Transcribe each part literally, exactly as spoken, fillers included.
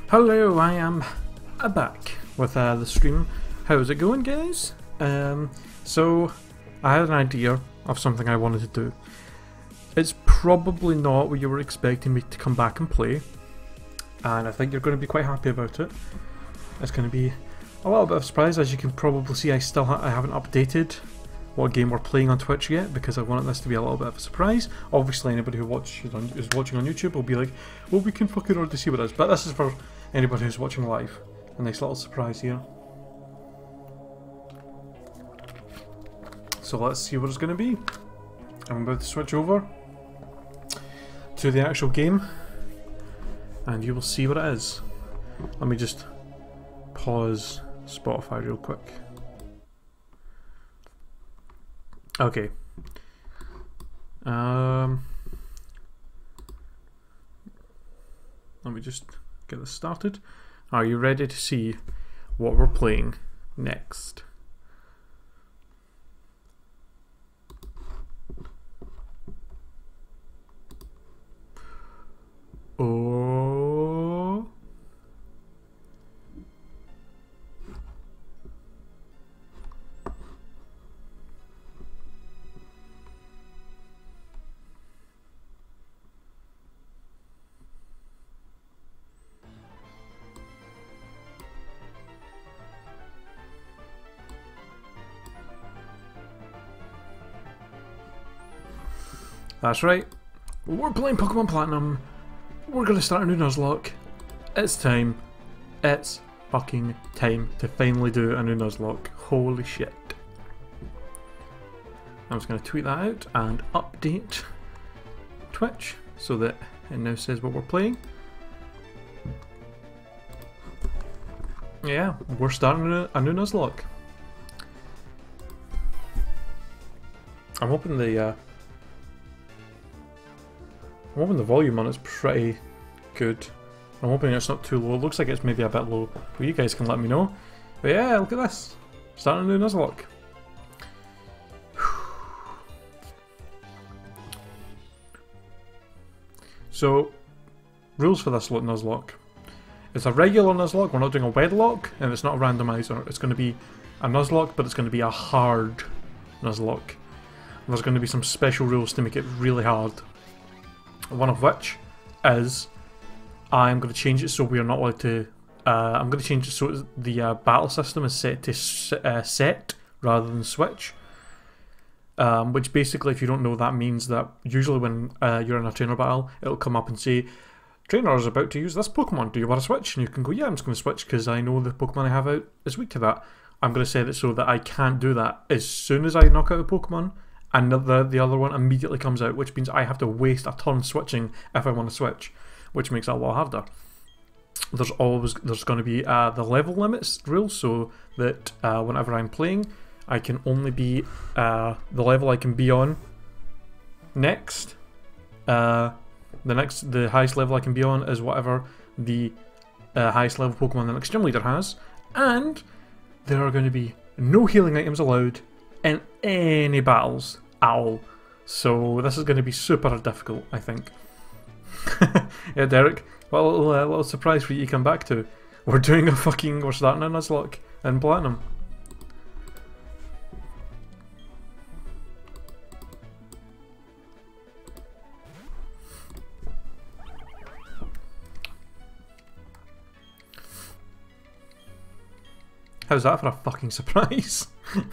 Hello, I am back with uh, the stream. How's it going, guys? Um, so, I had an idea of something I wanted to do. It's probably not what you were expecting me to come back and play, and I think you're going to be quite happy about it. It's going to be a little bit of a surprise. As you can probably see, I still ha I haven't updated what game we're playing on Twitch yet, because I wanted this to be a little bit of a surprise. Obviously, anybody who watches on, is watching on YouTube will be like, well, we can fucking already see what it is, but this is for anybody who's watching live. A nice little surprise here. So let's see what it's going to be. I'm about to switch over to the actual game, and you will see what it is. Let me just pause Spotify real quick. Okay. Um, let me just get this started. Are you ready to see what we're playing next? Oh. That's right. We're playing Pokemon Platinum. We're gonna start a new Nuzlocke. It's time. It's fucking time to finally do a new Nuzlocke. Holy shit. I'm just gonna tweet that out and update Twitch so that it now says what we're playing. Yeah, we're starting a, a new Nuzlocke. I'm hoping the uh, I'm hoping the volume on it's pretty good. I'm hoping it's not too low. It looks like it's maybe a bit low, but you guys can let me know. But yeah, look at this. Starting a new Nuzlocke. So, rules for this Nuzlocke. It's a regular Nuzlocke, we're not doing a wedlock, and it's not a randomizer. It's going to be a Nuzlocke, but it's going to be a hard Nuzlocke. There's going to be some special rules to make it really hard. One of which is I'm going to change it so we are not allowed to. Uh, I'm going to change it so the uh, battle system is set to uh, set rather than switch. Um, which basically, if you don't know, that means that usually when uh, you're in a trainer battle, it'll come up and say, "Trainer is about to use this Pokemon. Do you want to switch?" And you can go, "Yeah, I'm just going to switch because I know the Pokemon I have out is weak to that." I'm going to set it so that I can't do that as soon as I knock out a Pokemon. And the, the other one immediately comes out, which means I have to waste a turn switching if I want to switch, which makes it a lot harder. There's always there's going to be uh, the level limits rule, so that uh, whenever I'm playing, I can only be uh, the level I can be on next. Uh, the next, the highest level I can be on is whatever the uh, highest level Pokemon the next gym leader has, and there are going to be no healing items allowed in any battles at all. So this is going to be super difficult, I think. Yeah, Derek, what a little, uh, little surprise for you to come back to. We're doing a fucking, we're starting a Nuzlocke in Platinum. How's that for a fucking surprise?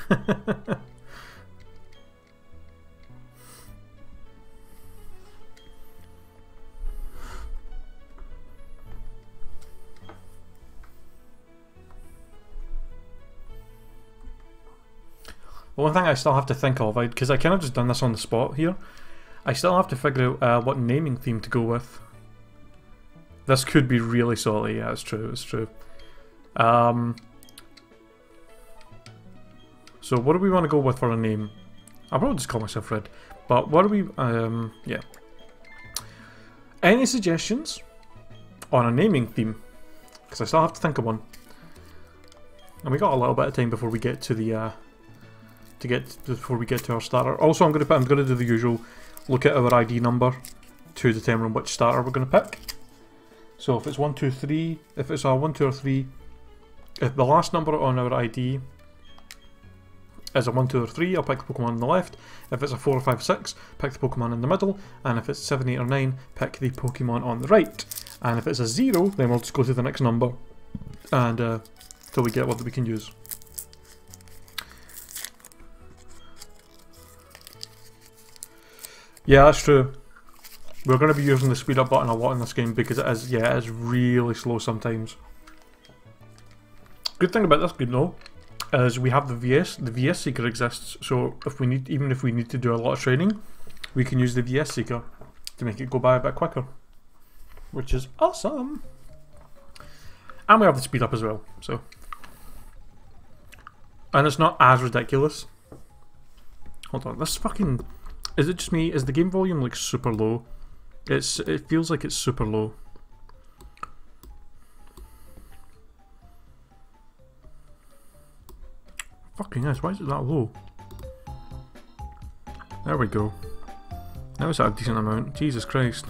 One thing I still have to think of, because I, I kind of just done this on the spot here, I still have to figure out uh, what naming theme to go with. This could be really salty, yeah, it's true, it's true. Um... So what do we want to go with for a name? I'll probably just call myself Red. But what do we... Um, yeah. Any suggestions on a naming theme? Because I still have to think of one. And we got a little bit of time before we get to the... Uh, to get before we get to our starter. Also, I'm going to I'm going to do the usual. Look at our I D number to determine which starter we're going to pick. So if it's one, two, three, if it's a one, two, or three, if the last number on our I D is a one, two, or three, I'll pick the Pokemon on the left. If it's a four, or five, six, pick the Pokemon in the middle. And if it's seven, eight, or nine, pick the Pokemon on the right. And if it's a zero, then we'll just go to the next number. And uh, till we get what we can use. Yeah, that's true. We're going to be using the speed up button a lot in this game because it is, yeah, it is really slow sometimes. Good thing about this game though, is we have the V S, the V S Seeker exists, so if we need, even if we need to do a lot of training, we can use the V S Seeker to make it go by a bit quicker. Which is awesome! And we have the speed up as well, so. And it's not as ridiculous. Hold on, this fucking... Is it just me? Is the game volume like super low? It's. It feels like it's super low. Fucking nice. Why is it that low? There we go. Now it's at a decent amount. Jesus Christ.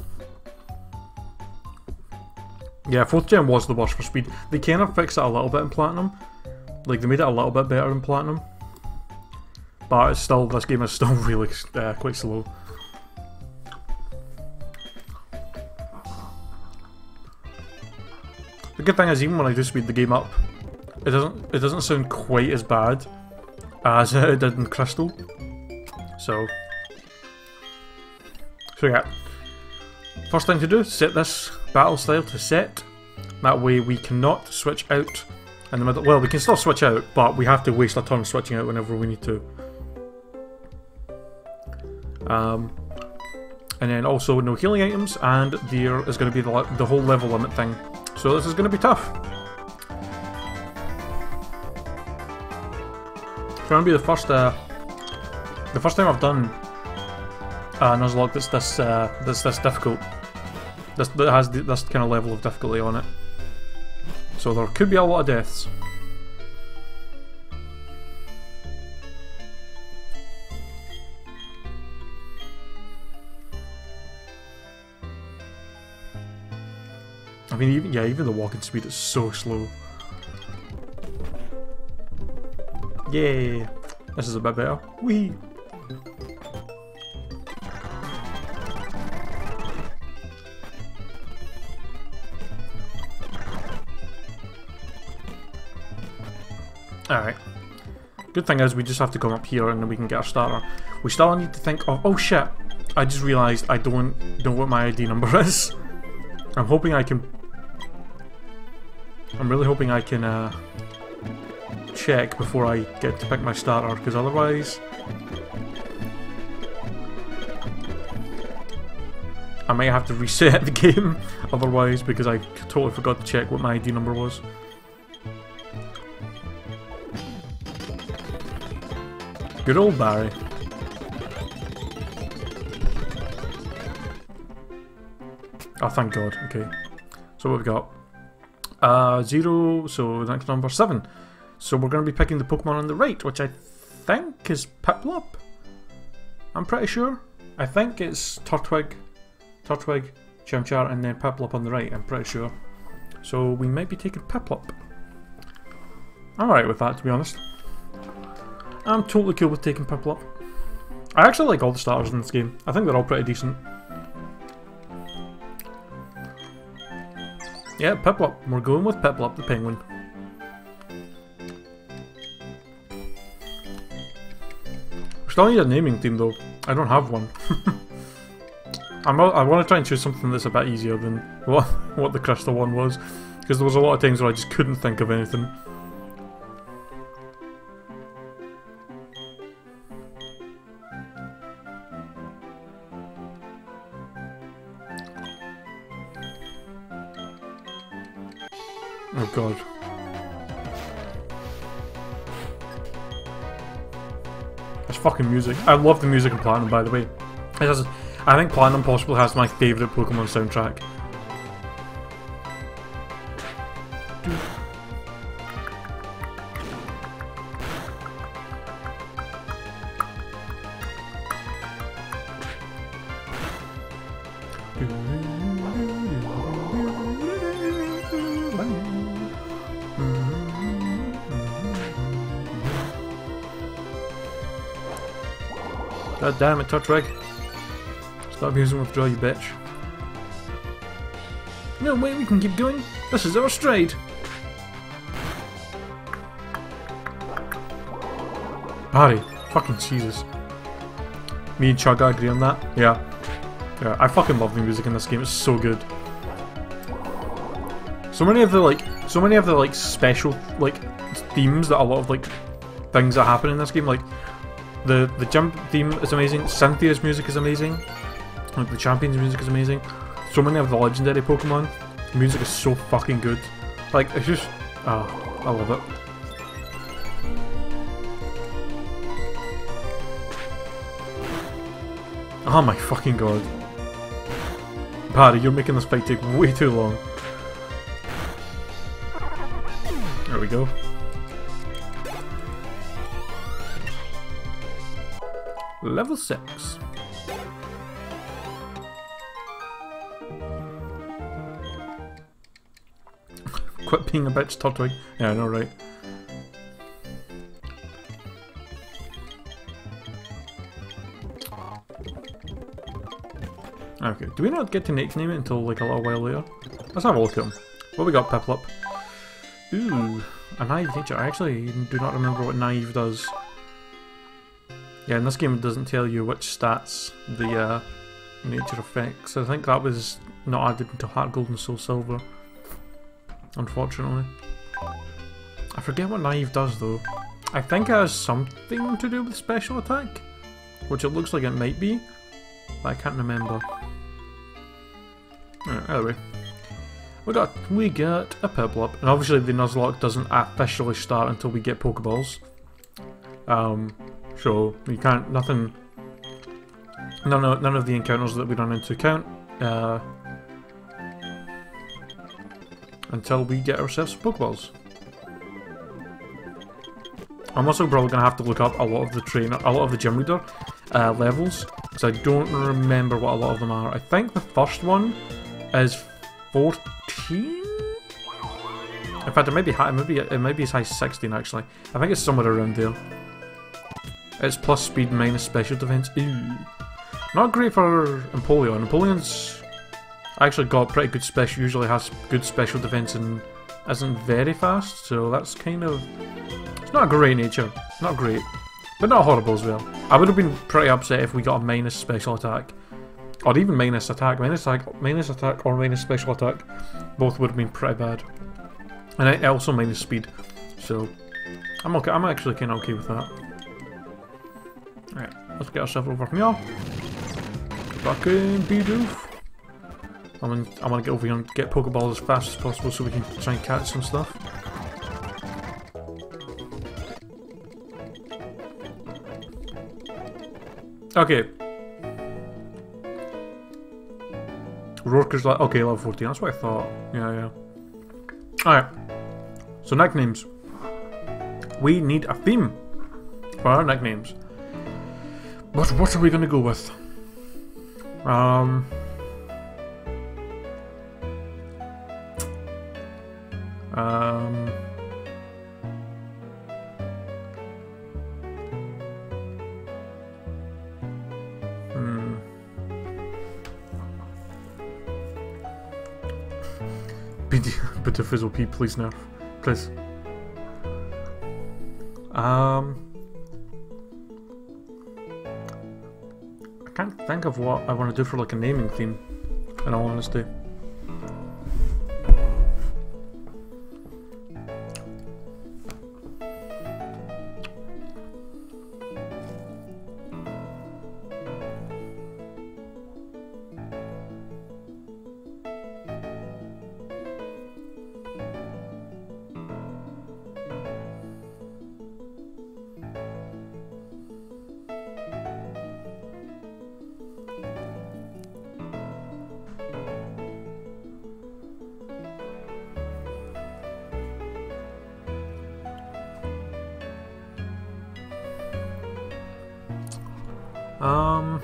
Yeah, fourth gen was the worst for speed. They kind of fixed it a little bit in Platinum. Like they made it a little bit better in Platinum. But it's still, this game is still really uh, quite slow. The good thing is, even when I do speed the game up, it doesn't it doesn't sound quite as bad as it did in Crystal. So, so yeah. First thing to do, set this battle style to set. That way we cannot switch out in the middle. Well, we can still switch out, but we have to waste a turn switching out whenever we need to. Um, and then also no healing items, and there is going to be the, the whole level limit thing. So this is going to be tough. It's going to be the first, uh, the first time I've done a Nuzlocke that's this, uh, that's this difficult. This that has the, this kind of level of difficulty on it. So there could be a lot of deaths. I mean, even, yeah, even the walking speed is so slow. Yay! This is a bit better. Whee! Alright. Good thing is we just have to come up here and then we can get our starter. We still need to think of... Oh shit! I just realised I don't know what my I D number is. I'm hoping I can... I'm really hoping I can uh, check before I get to pick my starter, because otherwise I might have to reset the game otherwise, because I totally forgot to check what my I D number was. Good old Barry. Oh, thank God. Okay. So what have we got? Uh, zero, so the next number, seven. So we're going to be picking the Pokemon on the right, which I think is Piplup. I'm pretty sure. I think it's Turtwig, Turtwig, Chimchar, and then Piplup on the right, I'm pretty sure. So we might be taking Piplup. I'm alright with that, to be honest. I'm totally cool with taking Piplup. I actually like all the starters in this game. I think they're all pretty decent. Yeah, Piplup. We're going with Piplup, the penguin. We still need a naming theme though. I don't have one. I'm, I want to try and choose something that's a bit easier than what, what the Crystal one was. Because there was a lot of times where I just couldn't think of anything. Oh God. It's fucking music. I love the music in Platinum, by the way. It has, I think Platinum possibly has my favourite Pokemon soundtrack. God damn it, Turtwig. Stop using withdraw, you bitch. No, wait, we can keep going. This is our stride. Harry, fucking Jesus. Me and Chugga agree on that? Yeah. Yeah, I fucking love the music in this game, it's so good. So many of the like, so many of the like special like themes that a lot of like things that happen in this game, like the the jump theme is amazing, Cynthia's music is amazing, like the champion's music is amazing. So many of the legendary Pokemon, the music is so fucking good. Like it's just, oh, I love it. Oh my fucking god. Barry, you're making this fight take way too long. There we go. Level six. Quit being a bitch, Turtwig. Yeah, I know, right? Okay, do we not get to nickname it until like a little while later? Let's have a look at him. What we got, Piplup? Ooh, a naive nature. I actually do not remember what naive does. Yeah, in this game it doesn't tell you which stats the uh, nature affects. I think that was not added until Heart Gold and Soul Silver, unfortunately. I forget what naive does though. I think it has something to do with special attack, which it looks like it might be, but I can't remember. Right, anyway, we got we got a Piplup, and obviously the Nuzlocke doesn't officially start until we get Pokeballs. Um, so you can't nothing. None of none of the encounters that we run into count uh, until we get ourselves some Pokeballs. I'm also probably gonna have to look up a lot of the trainer, a lot of the gym leader uh, levels, because I don't remember what a lot of them are. I think the first one is fourteen. In fact, it might be high. It might be it might be as high as sixteen actually. I think it's somewhere around there. It's plus speed minus special defense. Ooh, not great for Empoleon. Empoleon's actually got pretty good special. Usually has good special defense and isn't very fast. So that's kind of. It's not a great nature. Not great, but not horrible as well. I would have been pretty upset if we got a minus special attack. Or even minus attack, minus attack, minus attack, or minus special attack. Both would have been pretty bad. And I also minus speed. So I'm okay. I'm actually kind of okay with that. Alright, let's get ourselves over from here. Fucking Bidoof. I'm gonna, I'm gonna get over here and get Pokeballs as fast as possible so we can try and catch some stuff. Okay. Roarker's like, okay, level fourteen, that's what I thought. Yeah, yeah. Alright. So nicknames. We need a theme for our nicknames. But what are we gonna go with? Um Um Hmm Bit of Fizzle P, please now. Please. Um I can't think of what I want to do for like a naming theme, in all honesty. Um...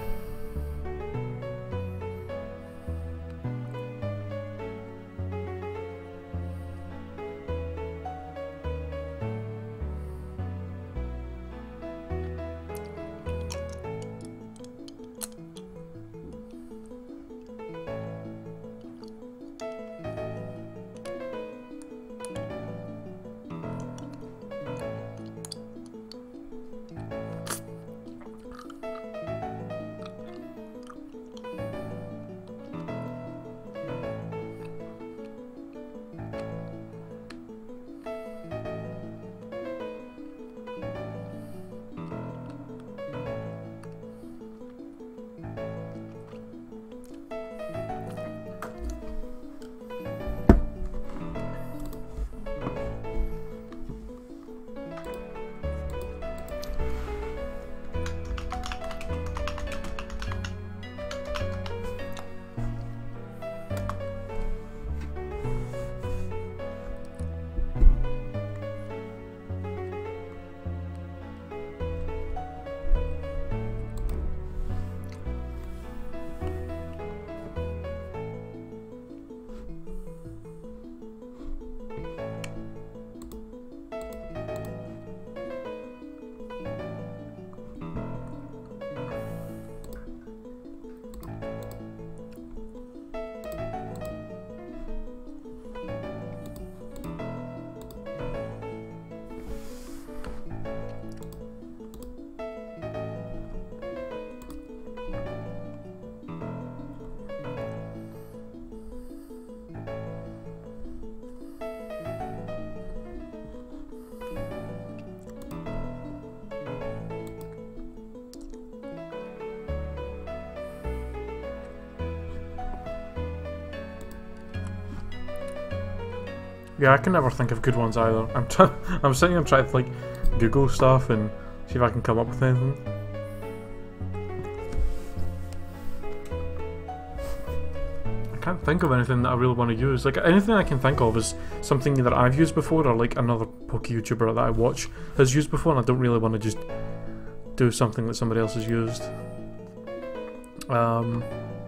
Yeah, I can never think of good ones either. I'm trying. I'm sitting here trying to like Google stuff and see if I can come up with anything. I can't think of anything that I really want to use. Like anything I can think of is something that I've used before, or like another Poke YouTuber that I watch has used before, and I don't really want to just do something that somebody else has used. Um.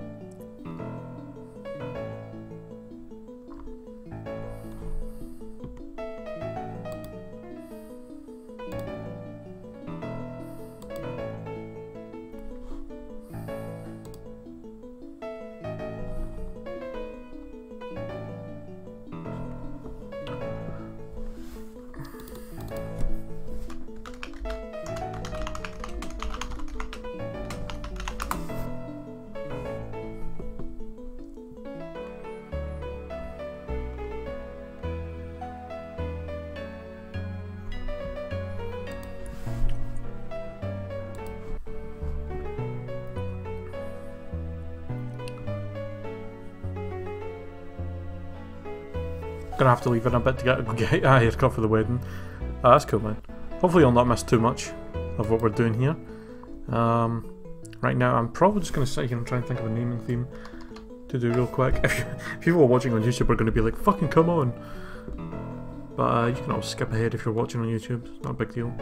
Gonna have to leave in a bit to get, get a haircut for the wedding. Oh, that's cool, man. Hopefully you'll not miss too much of what we're doing here. Um, right now I'm probably just gonna sit here and try and think of a naming theme to do real quick. If, you, if people watching on YouTube are gonna be like, fucking come on! But uh, you can always skip ahead if you're watching on YouTube, it's not a big deal.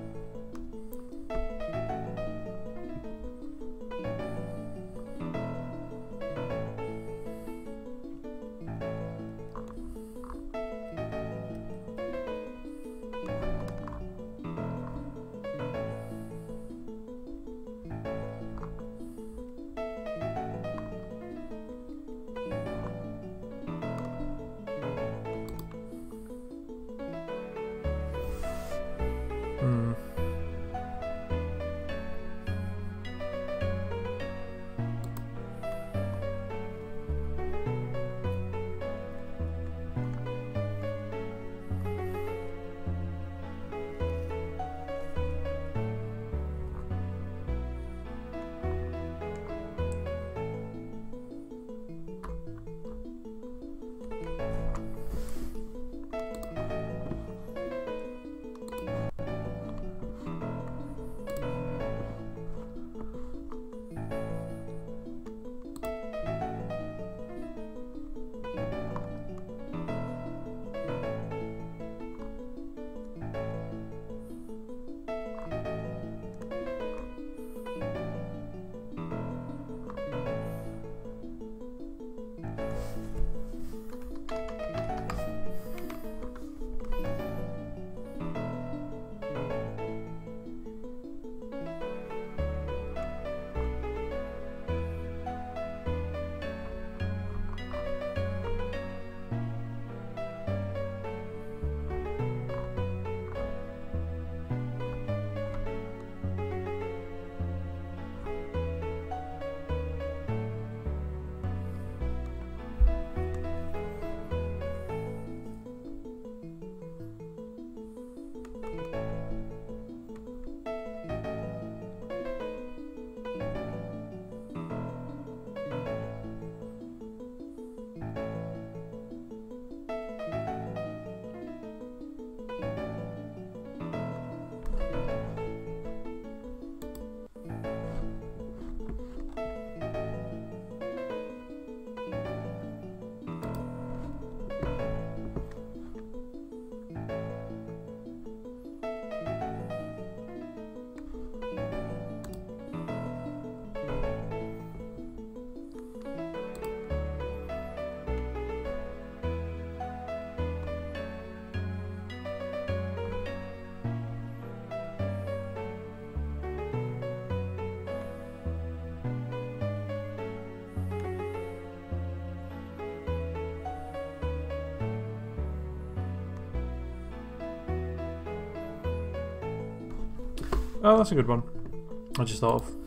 Oh, that's a good one. I just thought of.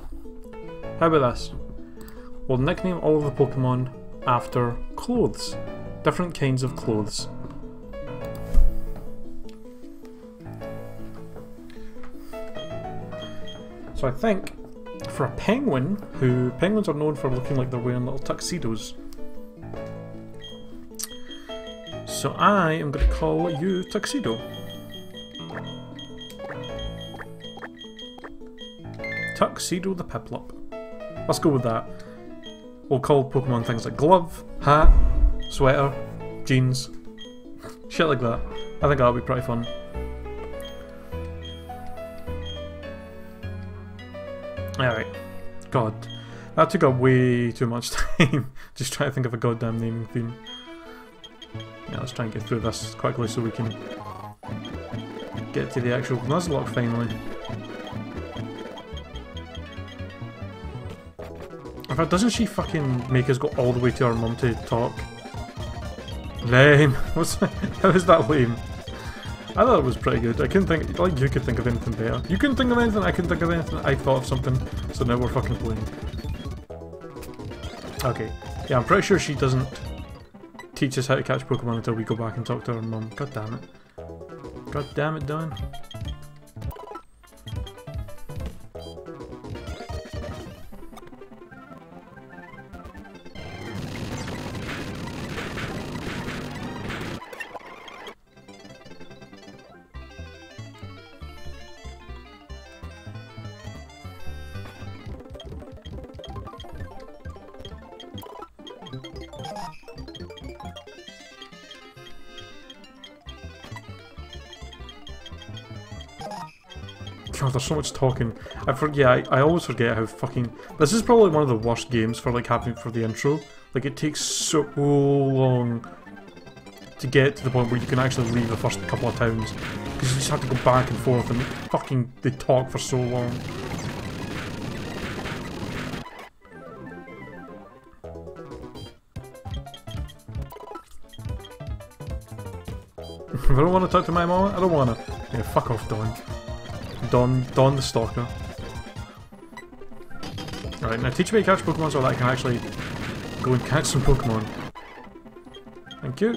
How about this? We'll nickname all of the Pokemon after clothes. Different kinds of clothes. So I think for a penguin, who penguins are known for looking like they're wearing little tuxedos. So I am going to call you Tuxedo. Tuxedo the Piplup. Let's go with that. We'll call Pokemon things like glove, hat, sweater, jeans, shit like that. I think that'll be pretty fun. Alright. God. That took up way too much time. Just trying to think of a goddamn naming theme. Yeah, let's try and get through this quickly so we can get to the actual Nuzlocke finally. In fact, doesn't she fucking make us go all the way to our mum to talk? Lame. What's how is that lame? I thought it was pretty good. I couldn't think, like you could think of anything better. You couldn't think of anything, I couldn't think of anything, I thought of something, so now we're fucking playing. Okay, yeah, I'm pretty sure she doesn't teach us how to catch Pokemon until we go back and talk to our mum. God damn it. God damn it, Dawn. God, there's so much talking. I forget. Yeah, I, I always forget how fucking. This is probably one of the worst games for like having for the intro. Like it takes so long to get to the point where you can actually leave the first couple of towns because you just have to go back and forth and fucking they talk for so long. If I don't want to talk to my mama, I don't want to. Yeah, fuck off, Dawn. Dawn, Dawn the Stalker. Alright, now teach me to catch Pokemon so that I can actually go and catch some Pokemon. Thank you.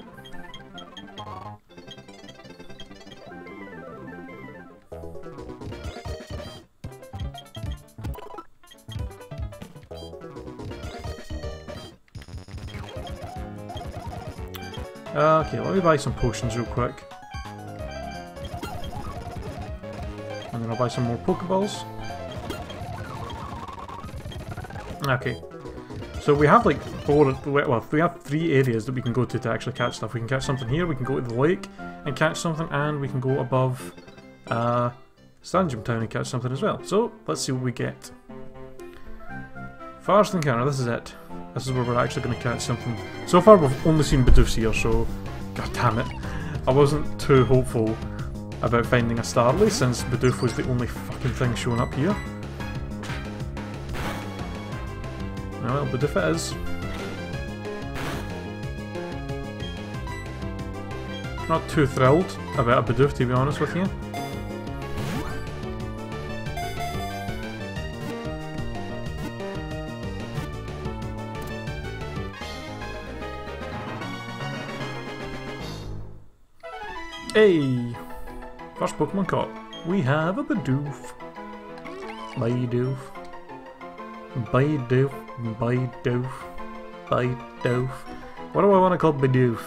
Uh, okay, let me buy some potions real quick. And then I'll buy some more Pokeballs. Okay. So we have like four, well, we have three areas that we can go to to actually catch stuff. We can catch something here, we can go to the lake and catch something, and we can go above uh, Sandgem Town and catch something as well. So, let's see what we get. First encounter, this is it. This is where we're actually going to catch something. So far we've only seen Bidoofs here, so god damn it. I wasn't too hopeful about finding a Starly since Bidoof was the only fucking thing showing up here. Well, Bidoof it is. Not too thrilled about a Bidoof, to be honest with you. Hey! First Pokemon caught. We have a Bidoof. Bidoof. Bidoof. Bidoof. Bidoof. What do I want to call Bidoof?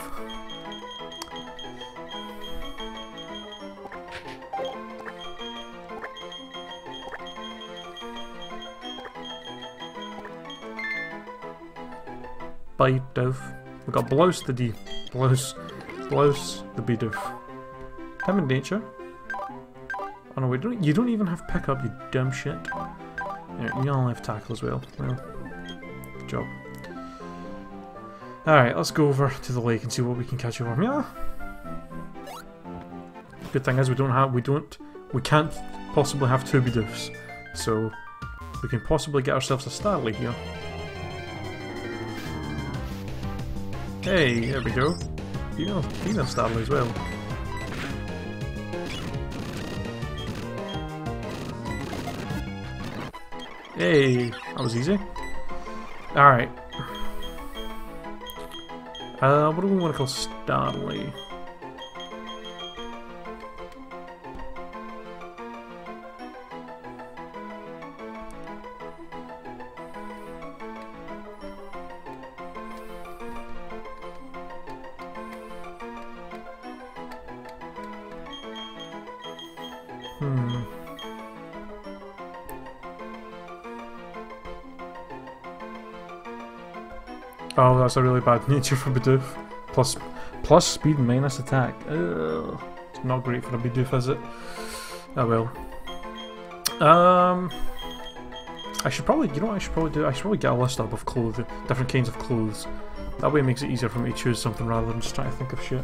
Bidoof. We've got Blouse the D. Blouse. Blouse the Bidoof. Time in nature. Oh no, wait, don't, you don't even have pickup, you dumb shit. Yeah, you all have tackle as well. Well, good job. Alright, let's go over to the lake and see what we can catch over. Yeah. Good thing is we don't have, we don't, we can't possibly have two Bidoofs. So, we can possibly get ourselves a Starly here. Hey, there we go. Female, female Starly as well. Hey, that was easy. Alright. Uh, what do we want to call Starly? Hmm. Oh, that's a really bad nature for Bidoof. Plus, plus speed minus attack. Ugh. It's not great for a Bidoof, is it? Oh well. Um, I should probably, you know what I should probably do? I should probably get a list up of clothes, different kinds of clothes. That way it makes it easier for me to choose something rather than just trying to think of shit.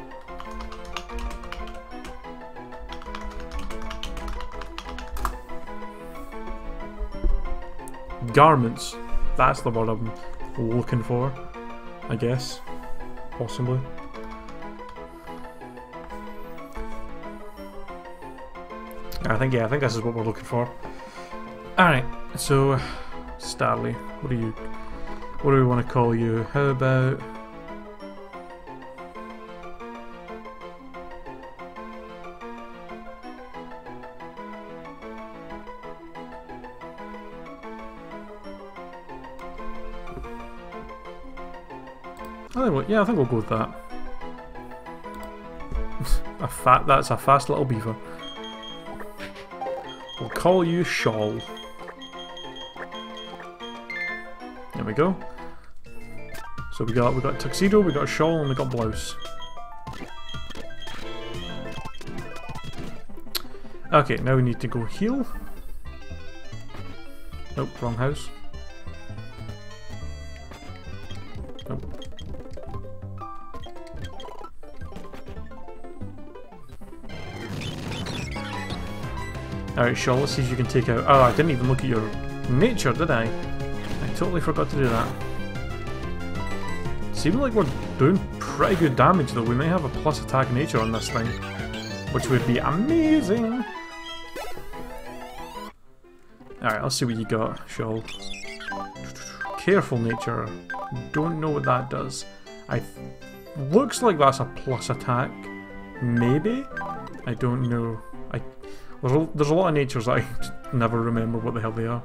Garments. That's the word I'm looking for, I guess. Possibly. I think, yeah, I think this is what we're looking for. Alright, so, Starly, what do you, what do we want to call you? How about... I think we'll, yeah, I think we'll go with that. a fat, that's a fast little beaver. We'll call you Shawl. There we go. So we got we got tuxedo, we got a shawl, and we got blouse. Okay, now we need to go heal. Nope, wrong house. Nope. Alright, Shawl, let's see if you can take out... Oh, I didn't even look at your nature, did I? I totally forgot to do that. Seems like we're doing pretty good damage though. We may have a plus attack nature on this thing, which would be amazing. Alright, let's see what you got, Shawl. Careful nature. Don't know what that does. I th looks like that's a plus attack. Maybe? I don't know. I there's a, there's a lot of natures that I never remember what the hell they are.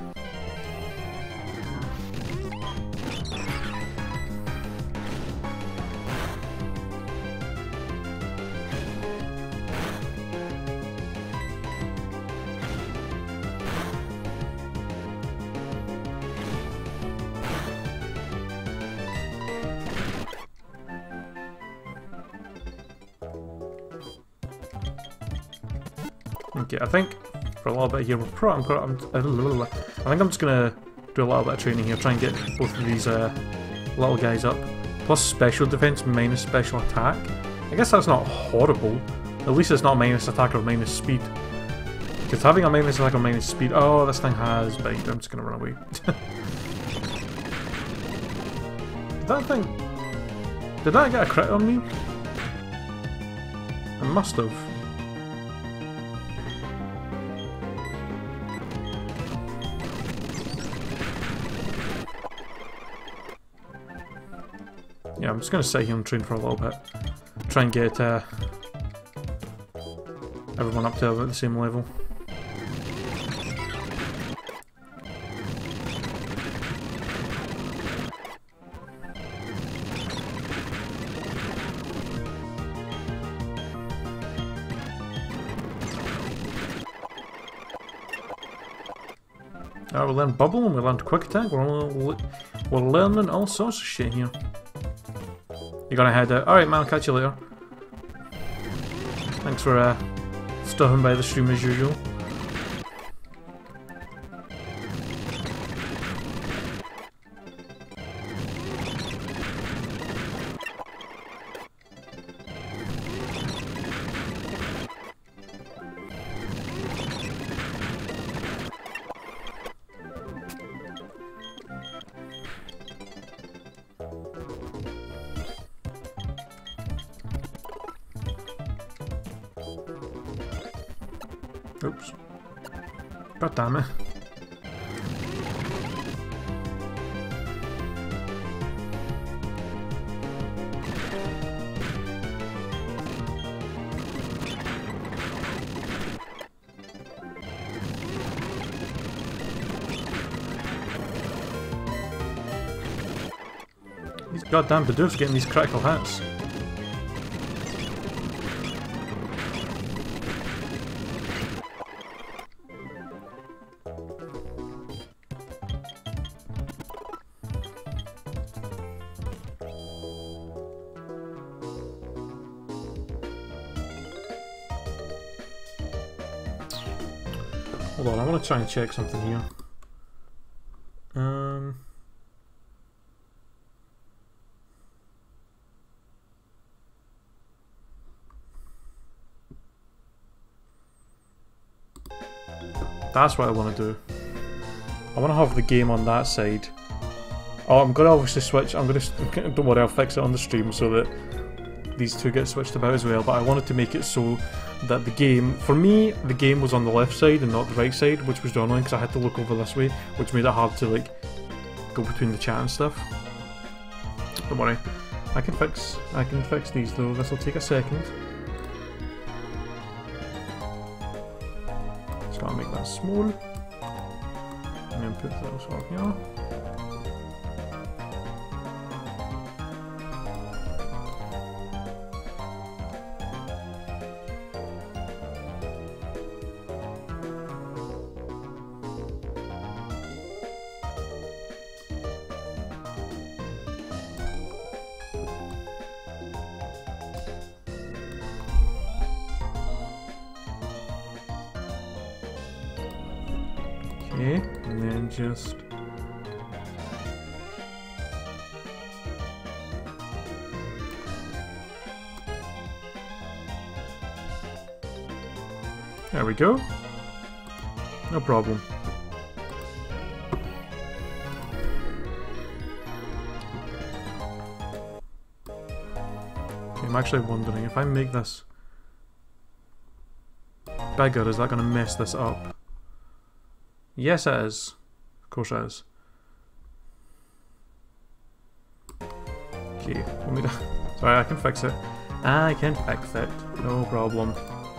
Okay, I think for a little bit here, we're pro I'm pro I'm, I think I'm just gonna do a little bit of training here, try and get both of these uh, little guys up. Plus special defense minus special attack. I guess that's not horrible. At least it's not minus attack or minus speed. Because having a minus attack or minus speed. Oh, this thing has bite. I'm just gonna run away. Did that thing? Did that get a crit on me? It must have. Yeah, I'm just going to sit here and train for a little bit. Try and get uh, everyone up to about the same level. Alright, we learned Bubble and we learned Quick Attack. We're, we're learning all sorts of shit here. You're gonna head out. Alright man, I'll catch you later. Thanks for uh, stopping by the stream as usual. Oops. God damn it. These goddamn Bidoofs getting these critical hits. Hold on, I want to try and check something here. Um... That's what I want to do. I want to have the game on that side. Oh, I'm going to obviously switch. I'm going to... Don't worry, I'll fix it on the stream so that these two get switched about as well. But I wanted to make it so that the game... For me, the game was on the left side and not the right side, which was annoying because I had to look over this way, which made it hard to, like, go between the chat and stuff. Don't worry. I can fix... I can fix these, though. This will take a second. So I'll make that small. And then put those on here. Okay, and then just there we go. No problem. Okay, I'm actually wondering if I make this bigger, is that going to mess this up? Yes, it is. Of course it is. Okay, let me... Sorry, I can fix it. I can fix it. No problem.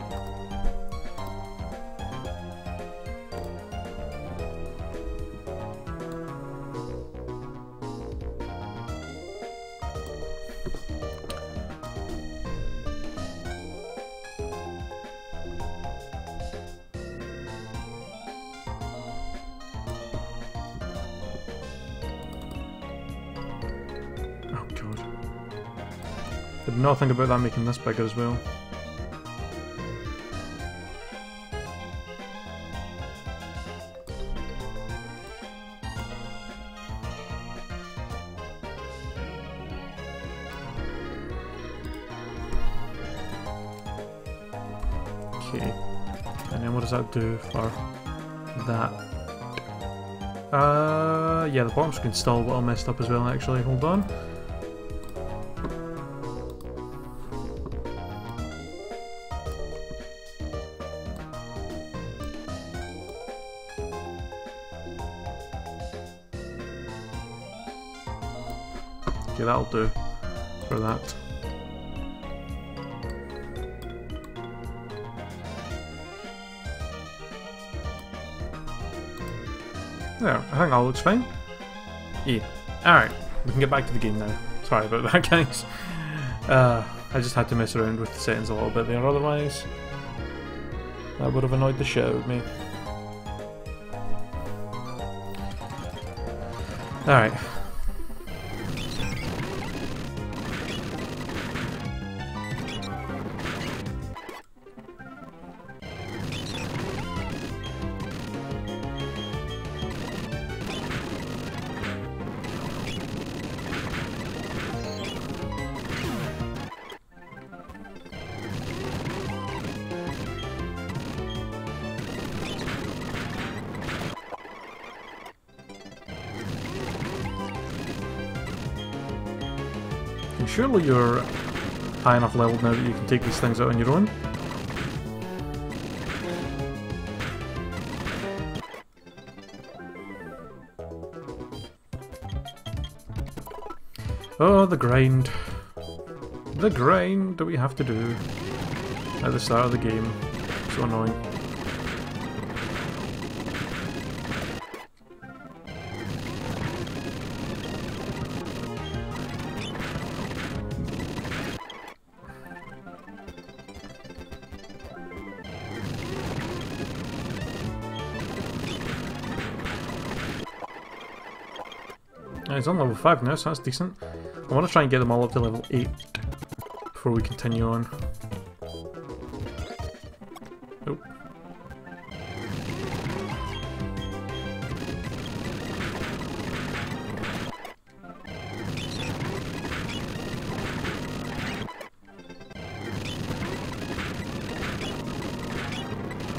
Did not think about that making this bigger as well. Okay, and then what does that do for that? Uh, yeah, the bottom screen's still a little messed up as well actually, hold on. Okay, that'll do for that. There, I think that looks fine. Yeah. Alright, we can get back to the game now. Sorry about that, guys. Uh, I just had to mess around with the settings a little bit there, otherwise that would have annoyed the shit out of me. Alright. And surely you're high enough level now that you can take these things out on your own. Oh, the grind. The grind that we have to do at the start of the game. So annoying. He's on level five now, so that's decent. I want to try and get them all up to level eight before we continue on. Oh.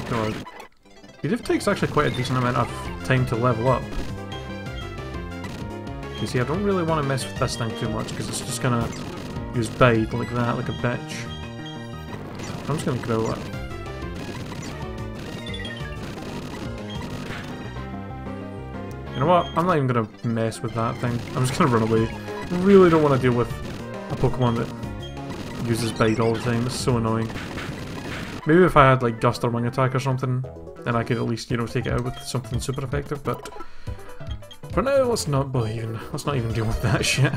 God. It takes actually quite a decent amount of time to level up. You see, I don't really want to mess with this thing too much because it's just gonna use bait like that, like a bitch. I'm just gonna grow it. You know what? I'm not even gonna mess with that thing. I'm just gonna run away. I really don't want to deal with a Pokemon that uses bait all the time. It's so annoying. Maybe if I had like Gust or Wing Attack or something, then I could at least, you know, take it out with something super effective, but for now, let's not even, let's not even deal with that shit.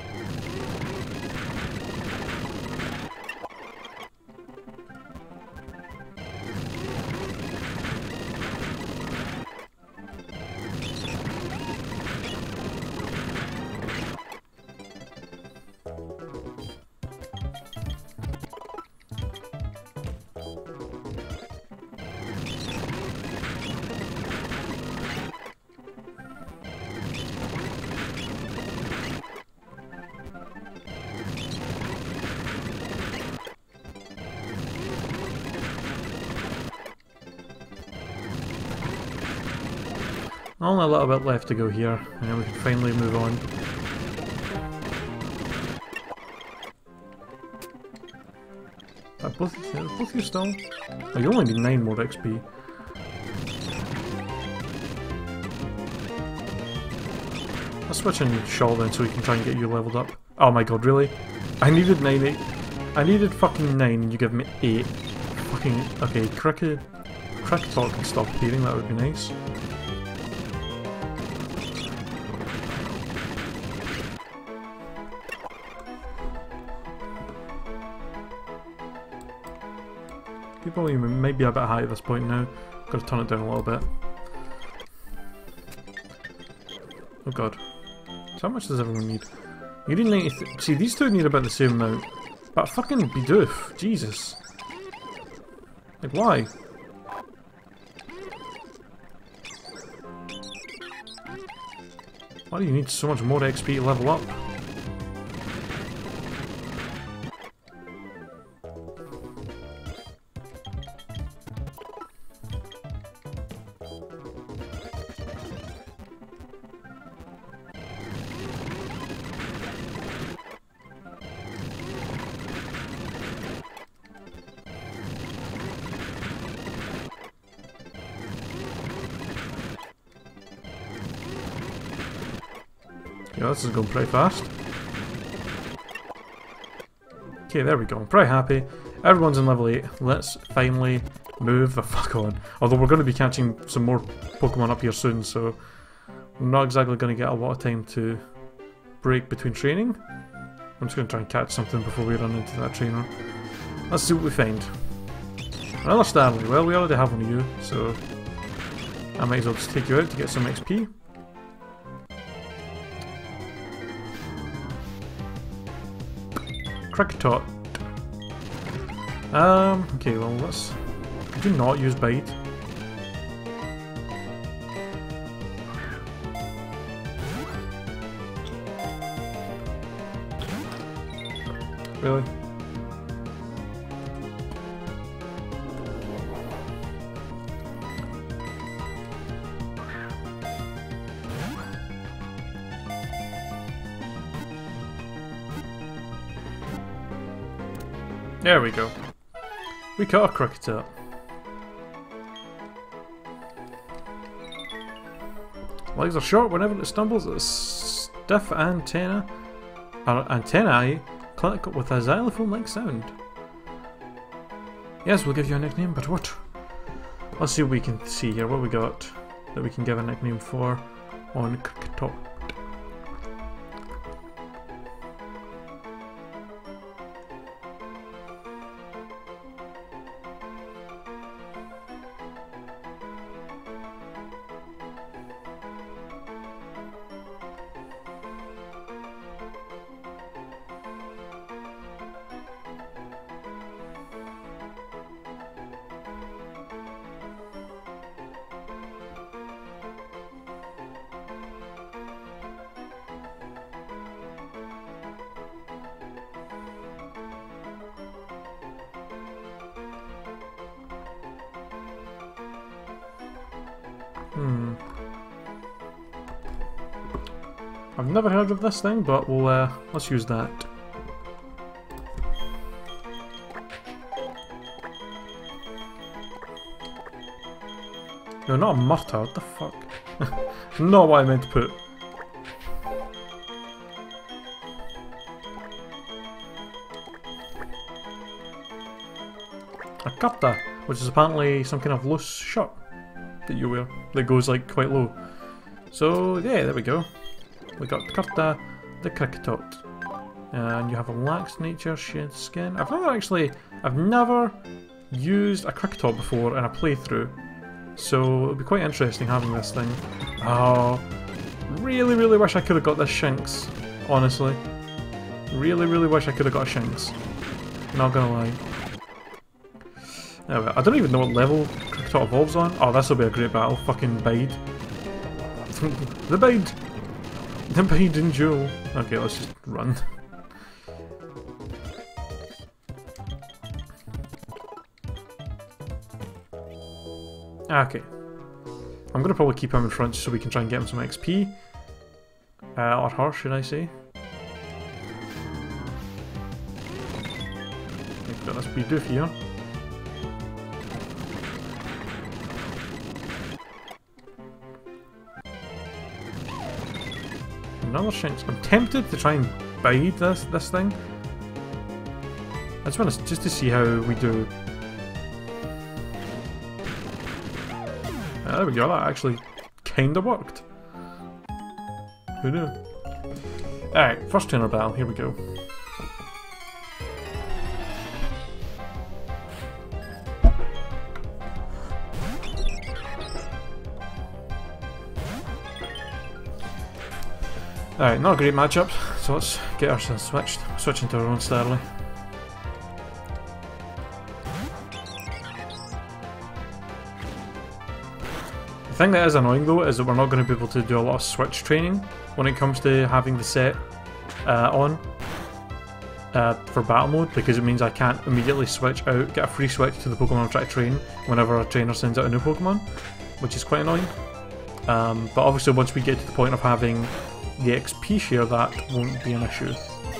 Only a little bit left to go here, and then we can finally move on. Uh, both, uh, both you still? Oh, you only need nine more X P. Let's switch in Shaw then so we can try and get you leveled up. Oh my god, really? I needed nine, eight. I needed fucking nine and you give me eight. Fucking, okay, Cricket, Kricketot can stop appearing, that would be nice. People might be a bit high at this point now. Gotta turn it down a little bit. Oh god. So how much does everyone need? You need ninety. See, these two need about the same amount. But fucking Bidoof, Jesus. Like, why? Why do you need so much more X P to level up? Yeah, this is going pretty fast. Okay, there we go. I'm pretty happy. Everyone's in level eight. Let's finally move the fuck on. Although we're going to be catching some more Pokemon up here soon, so I'm not exactly going to get a lot of time to break between training. I'm just going to try and catch something before we run into that trainer. Let's see what we find. Another Starly. Well, we already have one of you, so I might as well just take you out to get some X P. Kricketot. Um, okay, well, let's... Could you not use bite? Really? There we go. We caught a Kricketot. Legs are short whenever it stumbles at a stiff antenna. Or antennae click with a xylophone-like sound. Yes, we'll give you a nickname, but what? Let's see what we can see here. What we got that we can give a nickname for on Kricketot. Hmm. I've never heard of this thing, but we'll uh, let's use that. No, not a mortar. What the fuck? Not what I meant to put. A curta, which is apparently some kind of loose shirt that you wear that goes like quite low. So yeah, there we go. We got curta the Kricketot. And you have a lax nature shed skin. I've never actually, I've never used a Kricketot before in a playthrough. So it'll be quite interesting having this thing. Oh, really, really wish I could have got this Shinx, honestly. Really, really wish I could have got a Shinx. Not gonna lie. Anyway, I don't even know what level Kricketot evolves on. Oh, this will be a great battle. Fucking Bide. The Bide! The Bide and Duel. Okay, let's just run. Okay. I'm gonna probably keep him in front so we can try and get him some X P. Uh, or her, should I say. We've got this Bidoof here. Another Shinx. I'm tempted to try and bide this this thing. I just want to just to see how we do. Ah, there we go. That actually kind of worked. Who knew? All right, first trainer battle. Here we go. Alright, not a great matchup, so let's get ourselves switched. Switching to our own Starly. The thing that is annoying though is that we're not going to be able to do a lot of switch training when it comes to having the set uh, on uh, for battle mode, because it means I can't immediately switch out, get a free switch to the Pokemon I'm trying to train whenever a trainer sends out a new Pokemon, which is quite annoying. Um, but obviously once we get to the point of having the X P share, that won't be an issue.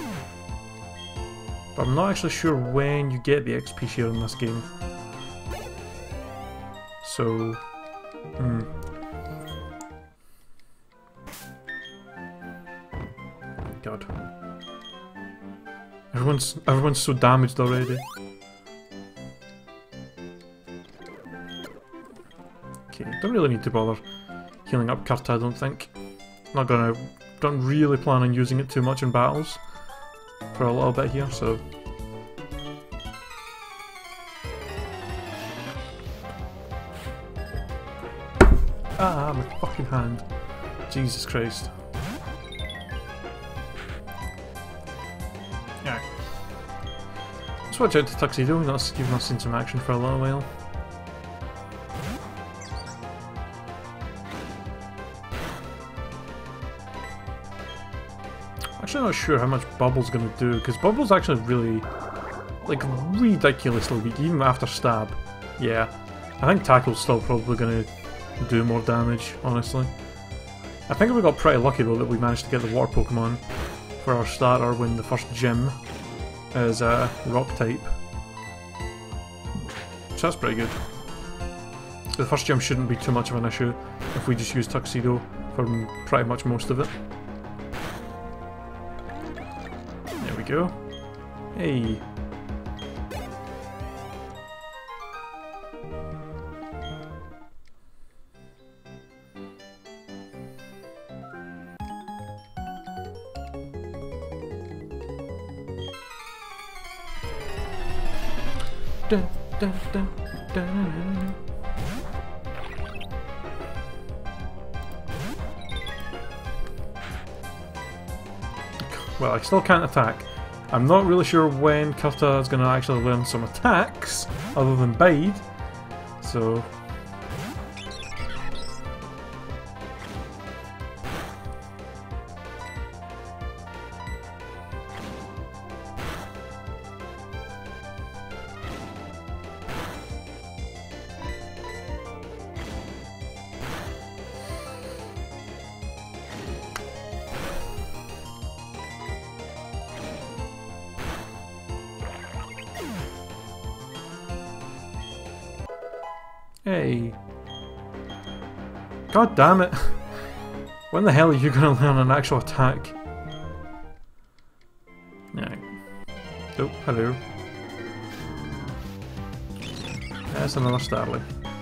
But I'm not actually sure when you get the X P share in this game. So, hmm. God. Everyone's everyone's so damaged already. Okay, don't really need to bother healing up Curta, I don't think. Not gonna don't really plan on using it too much in battles for a little bit here, so. Ah, my fucking hand. Jesus Christ. Yeah. Let's watch out to Tuxedo, that's giving us some action for a little while. Actually not sure how much Bubble's gonna do, because Bubble's actually really, like, ridiculously weak, even after Stab. Yeah, I think Tackle's still probably gonna do more damage, honestly. I think we got pretty lucky though that we managed to get the water Pokemon for our starter when the first gym is uh, rock type. So that's pretty good. The first gym shouldn't be too much of an issue if we just use Tuxedo for pretty much most of it. There we go. Hey. Dun, dun, dun, dun. Well, I still can't attack. I'm not really sure when Curta is going to actually learn some attacks, other than Bide, so... Hey. God damn it. When the hell are you gonna learn an actual attack? Yeah. Oh, hello. That's another Starly.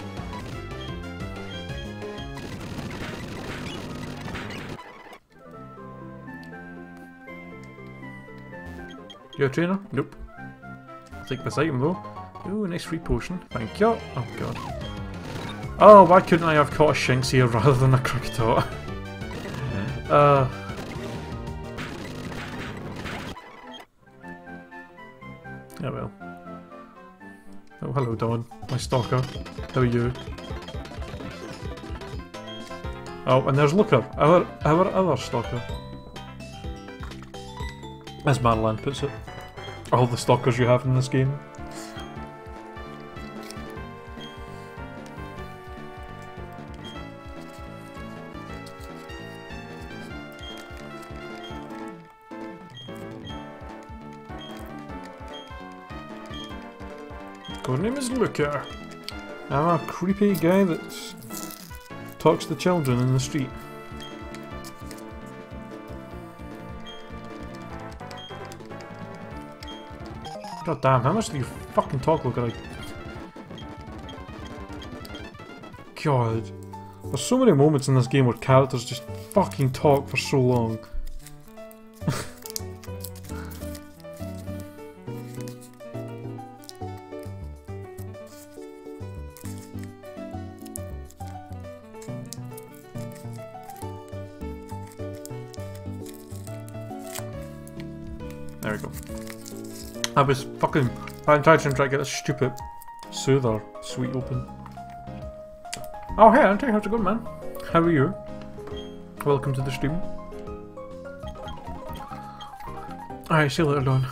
You a trainer? Nope. I'll take this item though. Ooh, nice free potion. Thank you. Oh god. Oh, why couldn't I have caught a Shinx here rather than a Kricketot? uh... Oh well. Oh, hello Dawn, my stalker. How are you? Oh, and there's Looker, our, our other stalker. As Madeline puts it. All the stalkers you have in this game. Her name is Looker. I'm a creepy guy that talks to children in the street. God damn, how much do you fucking talk, Looker? God. There's so many moments in this game where characters just fucking talk for so long. There we go. I was fucking I'm trying to try to get this stupid soother suite open. Oh hey Auntie, how's it going, man? How are you? Welcome to the stream. Alright, see you later, Dawn.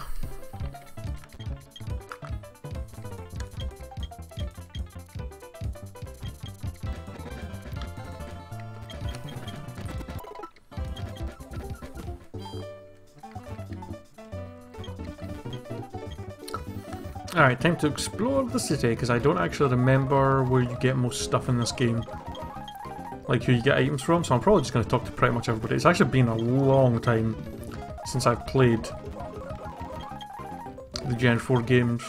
Alright, time to explore the city, because I don't actually remember where you get most stuff in this game. Like who you get items from, so I'm probably just going to talk to pretty much everybody. It's actually been a long time since I've played the Gen four games.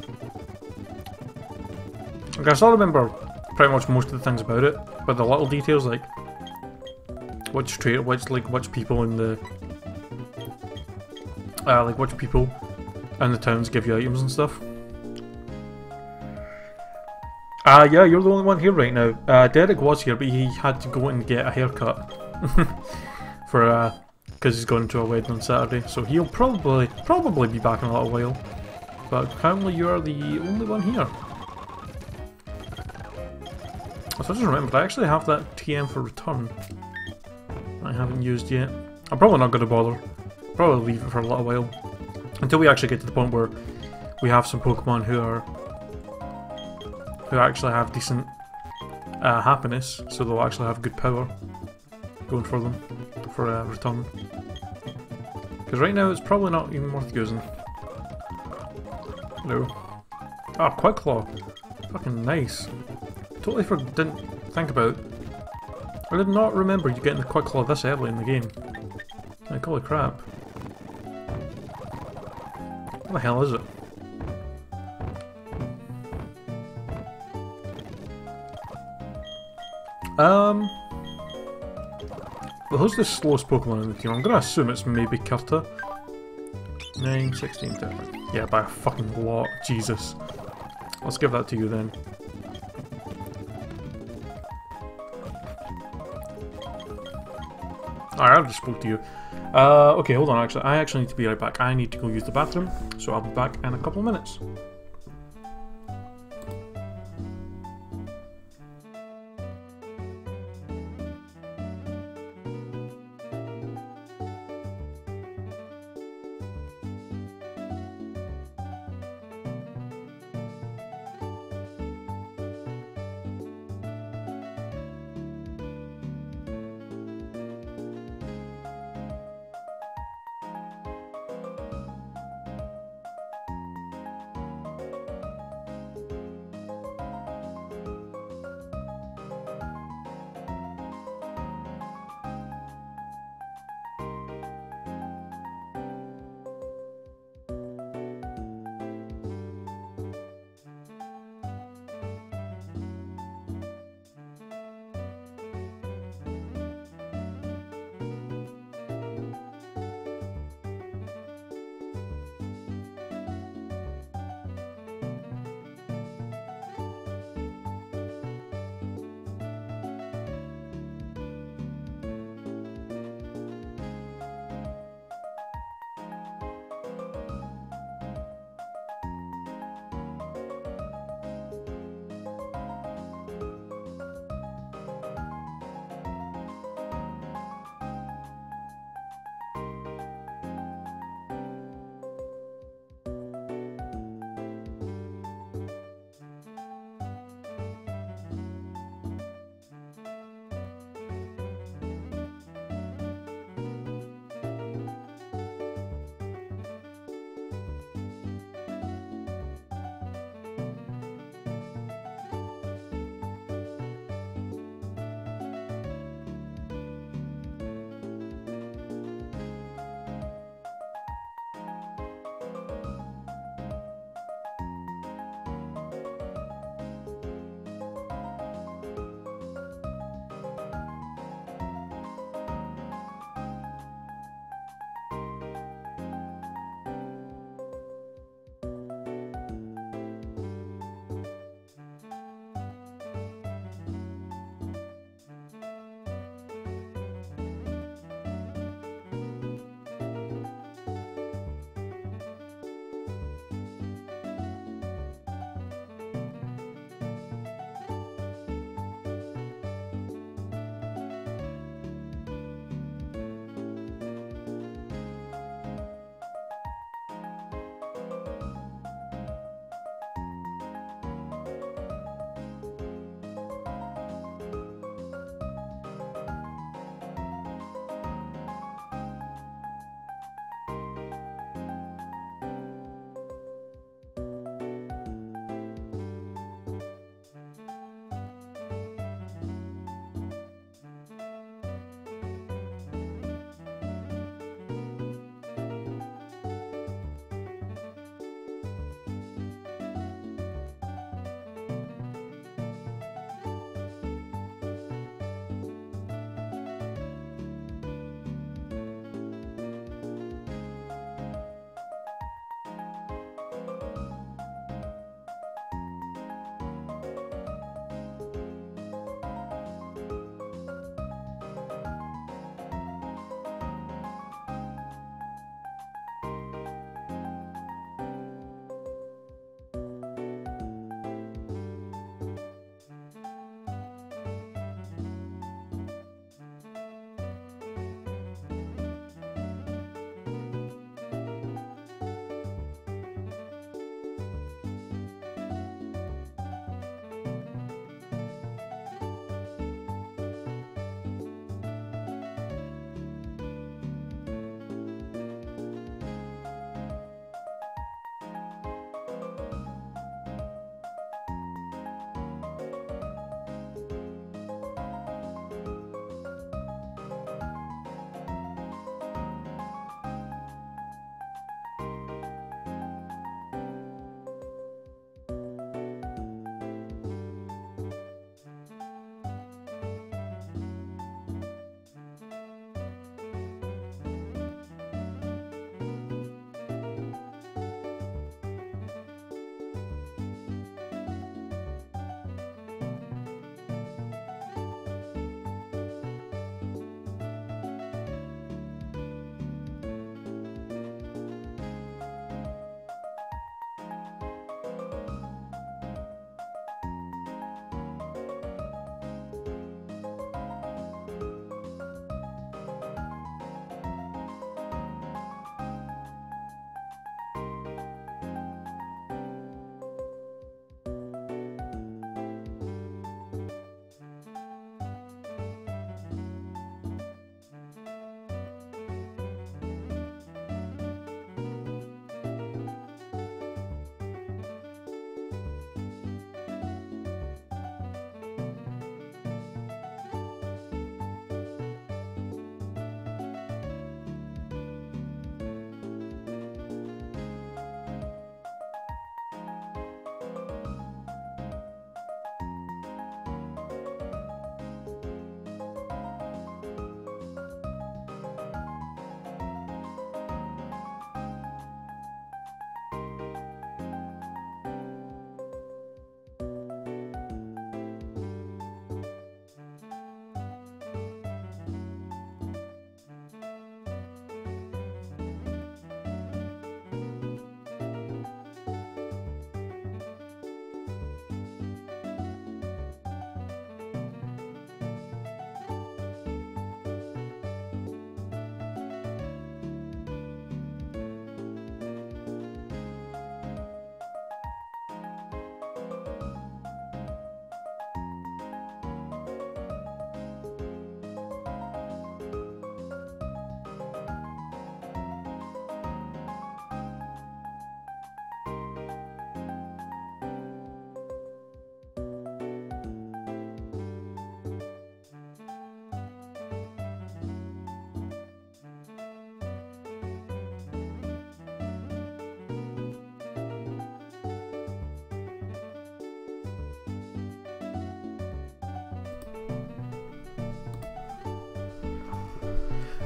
Like, I still remember pretty much most of the things about it, but the little details like which trait, which like which people in the uh, like which people in the towns give you items and stuff. Uh, yeah, you're the only one here right now. Uh, Derek was here, but he had to go and get a haircut. For, uh, because he's going to a wedding on Saturday. So he'll probably, probably be back in a little while. But currently you're the only one here. So I just remembered, I actually have that T M for return. I haven't used yet. I'm probably not going to bother. Probably leave it for a little while. Until we actually get to the point where we have some Pokemon who are who actually have decent uh, happiness, so they'll actually have good power going for them for a uh, return. Because right now it's probably not even worth using. No. Ah, Quick Claw. Fucking nice. Totally for didn't think about. I did not remember you getting the Quick Claw this early in the game. Like, holy crap. What the hell is it? Um... Well, who's the slowest Pokemon in the team? I'm gonna assume it's maybe Kirta. nine, sixteen, thirteen. Yeah, by a fucking lot. Jesus. Let's give that to you then. Alright, I just spoke to you. Uh, okay, hold on, actually. I actually need to be right back. I need to go use the bathroom, so I'll be back in a couple of minutes.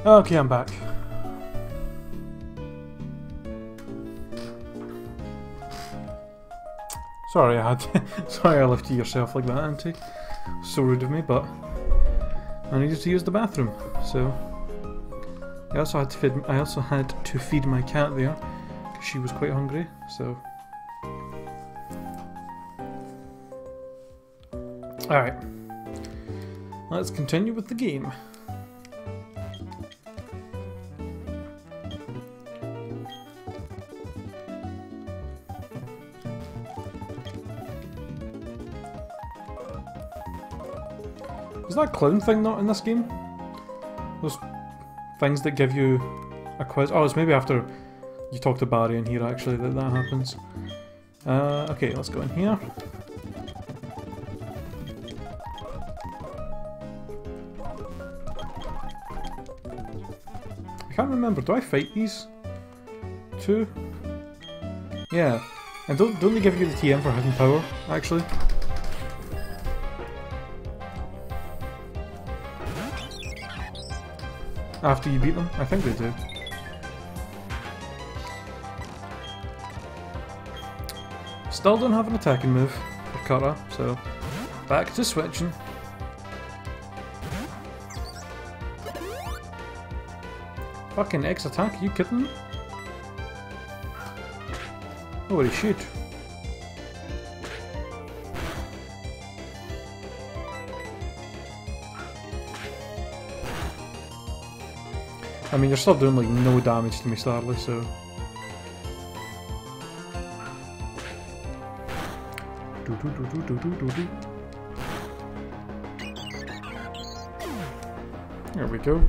Okay, I'm back. Sorry, I had. Sorry, I left you yourself like that, Auntie. So rude of me, but I needed to use the bathroom, so I also had to feed. I also had to feed my cat there because she was quite hungry. So, all right, let's continue with the game. Is that clown thing not in this game? Those things that give you a quiz. Oh, it's maybe after you talk to Barry in here actually that that happens. Uh, okay, let's go in here. I can't remember. Do I fight these two? Yeah. And don't don't they give you the T M for hidden power actually? After you beat them? I think they do. Still don't have an attacking move for Kara, so back to switching. Fucking X attack, are you kidding me? Oh, he shoot. I mean, you're still doing like no damage to me, sadly, so. Do, do, do, do, do, do, do. There we go.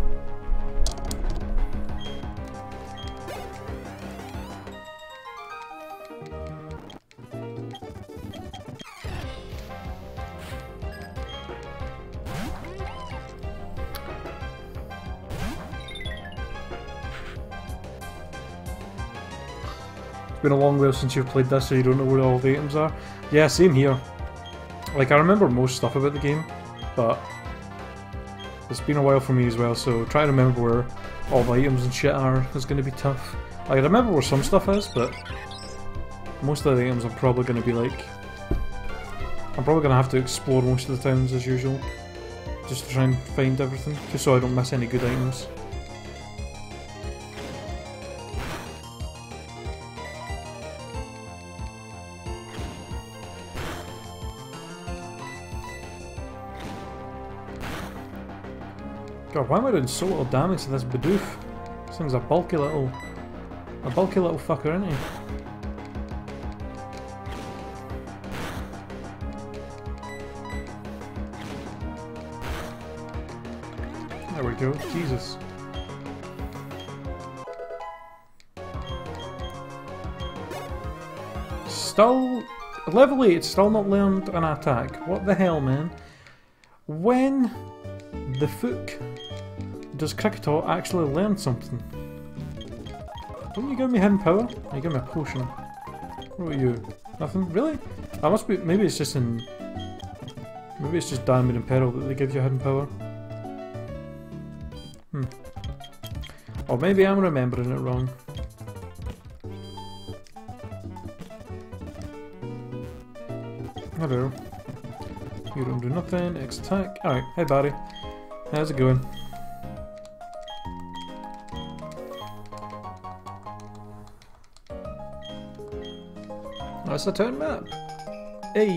It's been a long while since you've played this, so you don't know where all the items are. Yeah, same here. Like, I remember most stuff about the game, but it's been a while for me as well, so trying to remember where all the items and shit are is going to be tough. Like, I remember where some stuff is, but most of the items I'm probably going to be like... I'm probably going to have to explore most of the towns as usual, just to try and find everything, just so I don't miss any good items. God, why am I doing so little damage to this Bidoof? This thing's a bulky little... a bulky little fucker, isn't he? There we go, Jesus. Still... level eight, still not learned an attack. What the hell, man? When the fuck does Kricketot actually learn something? Don't you give me hidden power? You give me a potion. What about you? Nothing? Really? That must be... maybe it's just in... maybe it's just Diamond and Pearl that they give you hidden power. Hmm. Or maybe I'm remembering it wrong. Hello. You don't do nothing. X attack. Alright, hey Barry. How's it going? That's the town map. Hey.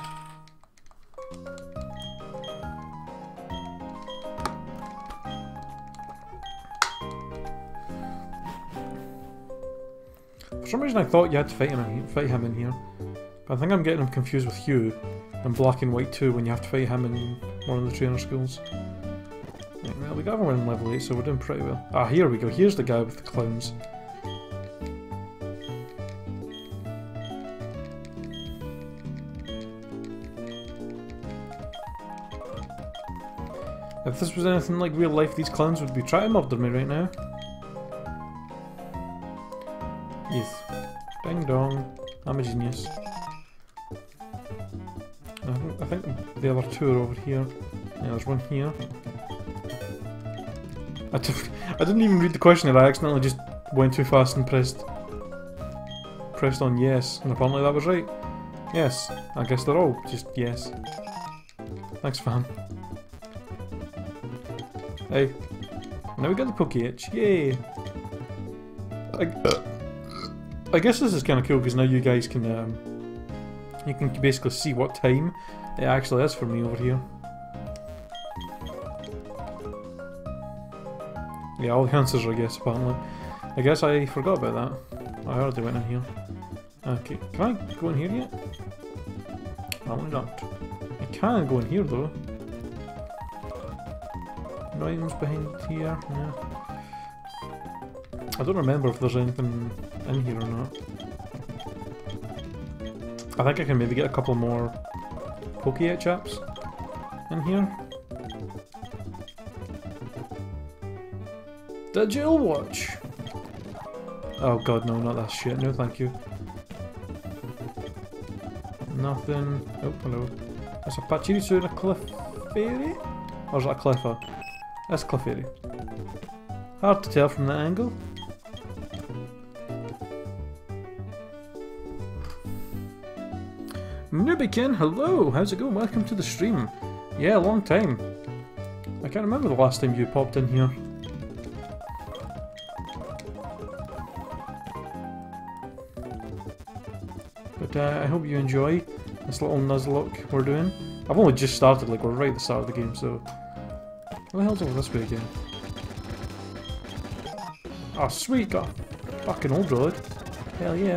For some reason I thought you had to fight him in, fight him in here. But I think I'm getting him confused with Hugh and Black and White two when you have to fight him in one of the trainer schools. Right, well, we got everyone in level eight, so we're doing pretty well. Ah, here we go. Here's the guy with the clowns. If this was anything like real life, these clowns would be trying to murder me right now. Yes. Ding dong. I'm a genius. I think, I think the other two are over here. Yeah, there's one here. I, t I didn't even read the question, I accidentally just went too fast and pressed pressed on yes, and apparently that was right. Yes, I guess they're all just yes. Thanks, fam. Hey, now we got the Poke Itch, yay! I, uh, I guess this is kind of cool because now you guys can um, you can basically see what time it actually is for me over here. Yeah, all the answers, I guess, apparently. I guess I forgot about that. I already went in here. Okay, can I go in here yet? Apparently not. I can go in here though. No items behind here, no. I don't remember if there's anything in here or not. I think I can maybe get a couple more Poke chaps in here. The Jill Watch! Oh god, no, not that shit. No, thank you. Nothing. Oh, hello. That's a Pachirisu and a Clefairy? Or is that a Cleffa? That's Clefairy. Hard to tell from that angle. Nubikin, hello! How's it going? Welcome to the stream. Yeah, long time. I can't remember the last time you popped in here. But uh, I hope you enjoy this little Nuzlocke we're doing. I've only just started, like we're right at the start of the game, so... What the hell's over this way again? Oh sweet, got a fucking old road. Hell yeah.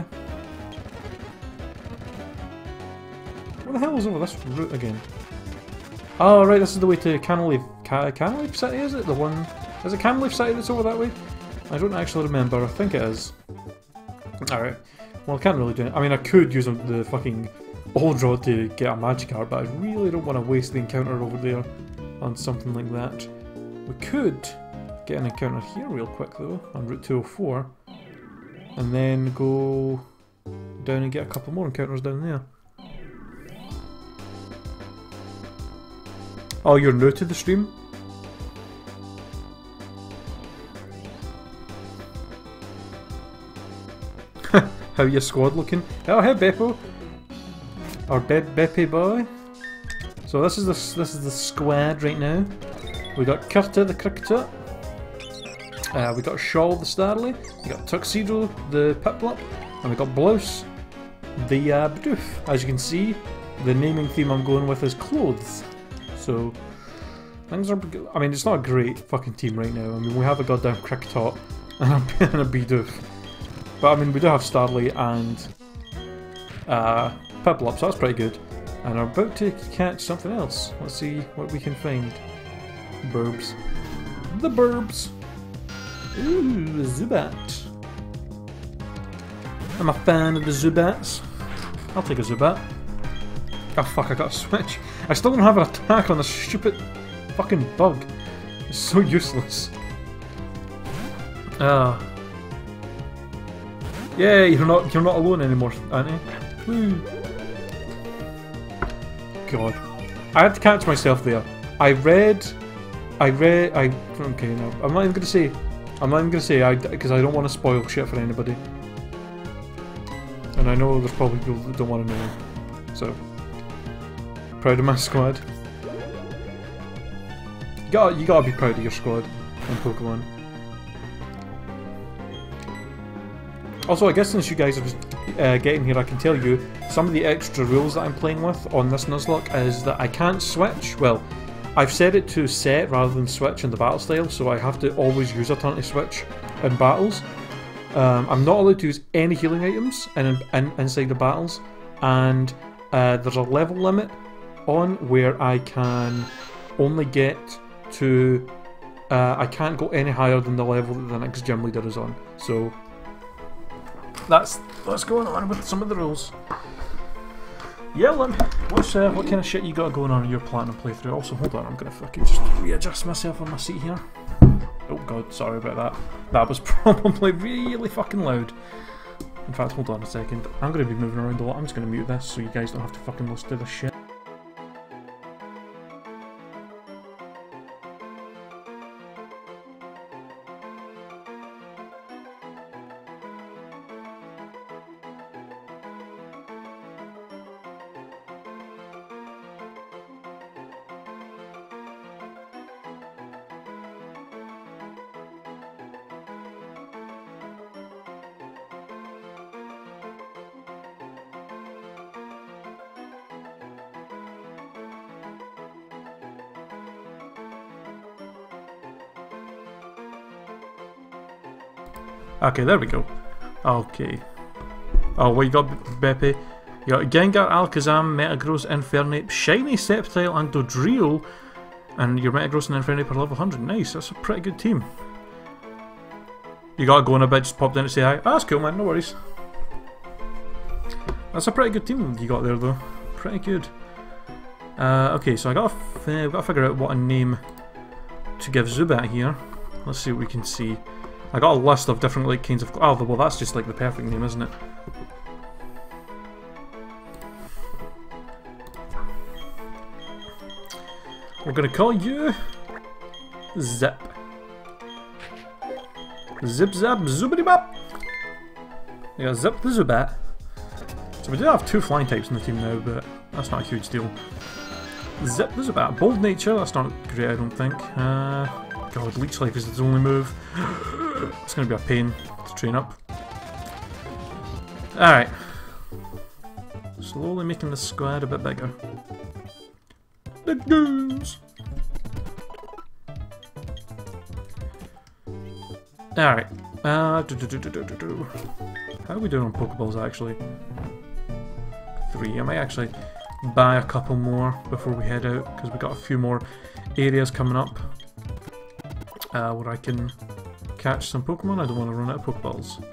What the hell is over this route again? Oh right, this is the way to Canaleaf. Ca Canaleaf City, is it? The one... Is it Canaleaf City that's over that way? I don't actually remember, I think it is. Alright. Well, I can't really do it. I mean, I could use the fucking old road to get a Magikarp, but I really don't want to waste the encounter over there on something like that. We could get an encounter here real quick though, on Route two oh four, and then go down and get a couple more encounters down there. Oh, you're new to the stream? How your squad looking? Oh, hey Beppo, or Be Beppe boy. So this is the this is the squad right now. We got Kurta the Cricketer. Uh, we got Shawl the Starly. We got Tuxedo the Piplup, and we got Blouse the uh, Bidoof. As you can see, the naming theme I'm going with is clothes. So things are. I mean, it's not a great fucking team right now. I mean, we have a goddamn Kricketot and a, and a Bidoof. But I mean, we do have Starly and uh, Piplup, so that's pretty good. And are about to catch something else. Let's see what we can find. Burbs. The Burbs! Ooh, Zubat. I'm a fan of the Zubats. I'll take a Zubat. Oh fuck, I got a switch. I still don't have an attack on this stupid fucking bug. It's so useless. Ah. Uh. Yeah, you're not you're not alone anymore, Auntie. Woo. God. I had to catch myself there. I read I read I okay no. I'm not even gonna say I'm not even gonna say I because I don't want to spoil shit for anybody. And I know there's probably people that don't want to know. So proud of my squad. You gotta, you gotta be proud of your squad in Pokemon. Also, I guess since you guys are uh, getting here, I can tell you some of the extra rules that I'm playing with on this Nuzlocke is that I can't switch. Well, I've set it to set rather than switch in the battle style, so I have to always use a turn to switch in battles. Um, I'm not allowed to use any healing items in, in, inside the battles, and uh, there's a level limit on where I can only get to... Uh, I can't go any higher than the level that the next gym leader is on. So that's what's going on with some of the rules. Yeah, let me, what's, uh, what kind of shit you got going on in your Platinum playthrough? Also, hold on, I'm gonna fucking just readjust myself on my seat here. Oh god, sorry about that. That was probably really fucking loud. In fact, hold on a second. I'm gonna be moving around a lot. I'm just gonna mute this so you guys don't have to fucking listen to this shit. Okay, there we go. Okay. Oh, what you got, Beppe? You got Gengar, Alakazam, Metagross, Infernape, Shiny, Sceptile, and Dodrio. And your Metagross and Infernape are level one hundred. Nice, that's a pretty good team. You gotta go in a bit, just popped in to say hi. Oh, that's cool, man, no worries. That's a pretty good team you got there, though. Pretty good. Uh, okay, so I gotta, f uh, gotta figure out what a name to give Zubat here. Let's see what we can see. I got a list of different like kinds of. Oh, well, that's just like the perfect name, isn't it? We're gonna call you Zip. Zip Zap Zoobity Bop. Yeah, Zip the Zubat. So we do have two flying types in the team now, but that's not a huge deal. Zip the Zubat. Bold Nature, that's not great, I don't think. Uh, God, Leech Life is its only move. It's going to be a pain to train up. Alright. Slowly making the squad a bit bigger. The goons! Alright. Uh, do, do, do, do, do, do. How are we doing on Pokeballs actually? Three. I might actually buy a couple more before we head out because we got a few more areas coming up uh, where I can catch some Pokemon. I don't want to run out of Pokeballs.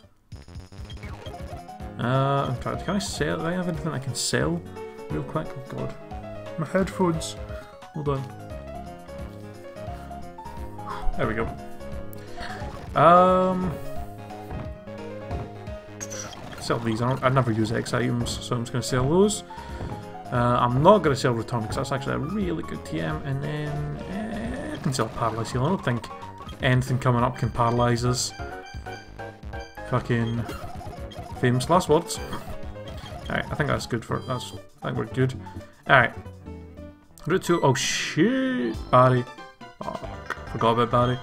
Uh, in fact, can I sell? Do I have anything I can sell real quick? Oh god. My headphones. Hold on. There we go. Um, sell these. I, don't, I never use X items, so I'm just going to sell those. Uh, I'm not going to sell Return because that's actually a really good T M. And then uh, I can sell Paralyze Heal. I don't think anything coming up can paralyze us. Fucking famous last words. Alright, I think that's good for that's. I think we're good. Alright. Route two. Oh shit, Barry. Oh, forgot about Barry.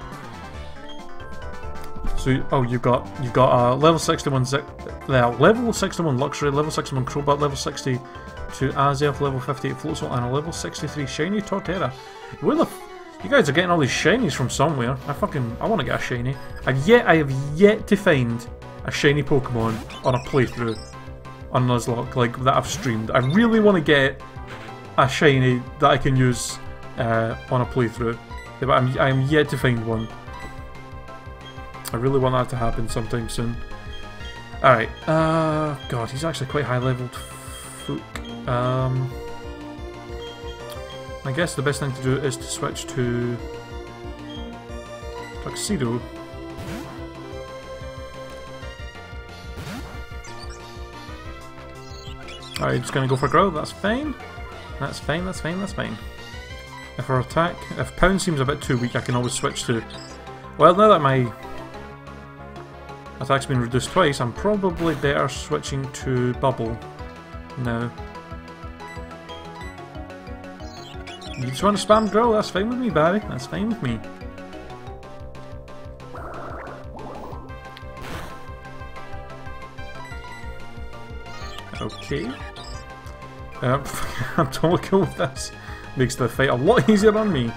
So, oh, you've got you've got a uh, level sixty-one, uh, level sixty-one Luxury, level sixty-one Crobat, level sixty-two Azelf, level fifty-eight Floatzel, and a level sixty-three Shiny Torterra. Where the f you guys are getting all these shinies from somewhere? I fucking I want to get a shiny. I've yet I have yet to find a shiny Pokemon on a playthrough on Nuzlocke like that I've streamed. I really want to get a shiny that I can use uh, on a playthrough, yeah, but I'm I'm yet to find one. I really want that to happen sometime soon. Alright, uh, god, he's actually quite high leveled. Fook. Um, I guess the best thing to do is to switch to Tuxedo. Alright, just gonna go for Growl, that's fine. That's fine, that's fine, that's fine. If our attack, if Pound seems a bit too weak, I can always switch to... Well, now that my attack's been reduced twice, I'm probably better switching to Bubble now. You just want to spam Growl, that's fine with me, Barry. That's fine with me. Okay. Um, I'm totally cool with this. Makes the fight a lot easier on me.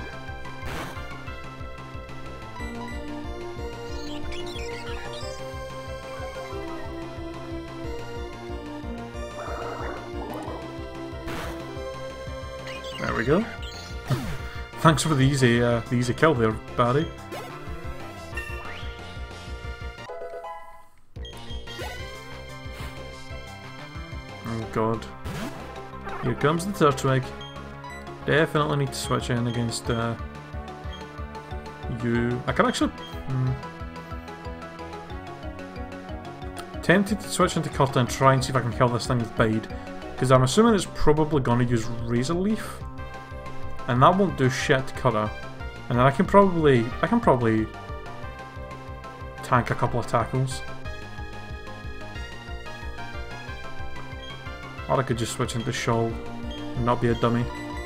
There we go. Thanks for the easy, uh, the easy kill there, Barry. Oh god. Here comes the Turtwig. Definitely need to switch in against uh, you. I can actually... Hmm. Tempted to switch into Curta and try and see if I can kill this thing with Bide. Because I'm assuming it's probably going to use Razor Leaf. And that won't do shit to Curta. And then I can probably... I can probably... tank a couple of tackles. Or I could just switch into Shawl and not be a dummy.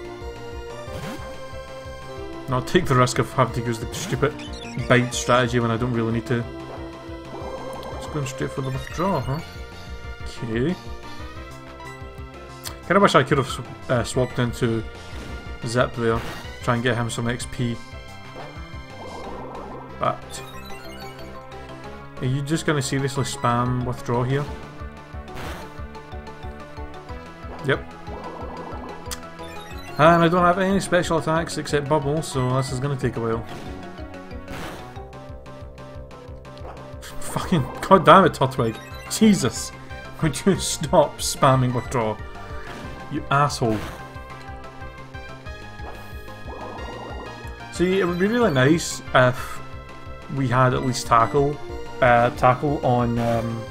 Not take the risk of having to use the stupid Bite strategy when I don't really need to. It's going straight for the withdraw, huh? Okay. Kinda wish I could have uh, swapped into Zip there. Try and get him some X P. But Are you just going to seriously spam withdraw here? Yep. And I don't have any special attacks except bubble, so this is going to take a while. Fucking god damn it, Turtwig. Jesus. Would you stop spamming withdraw? You asshole. See, it would be really nice if we had at least tackle, uh, tackle on um,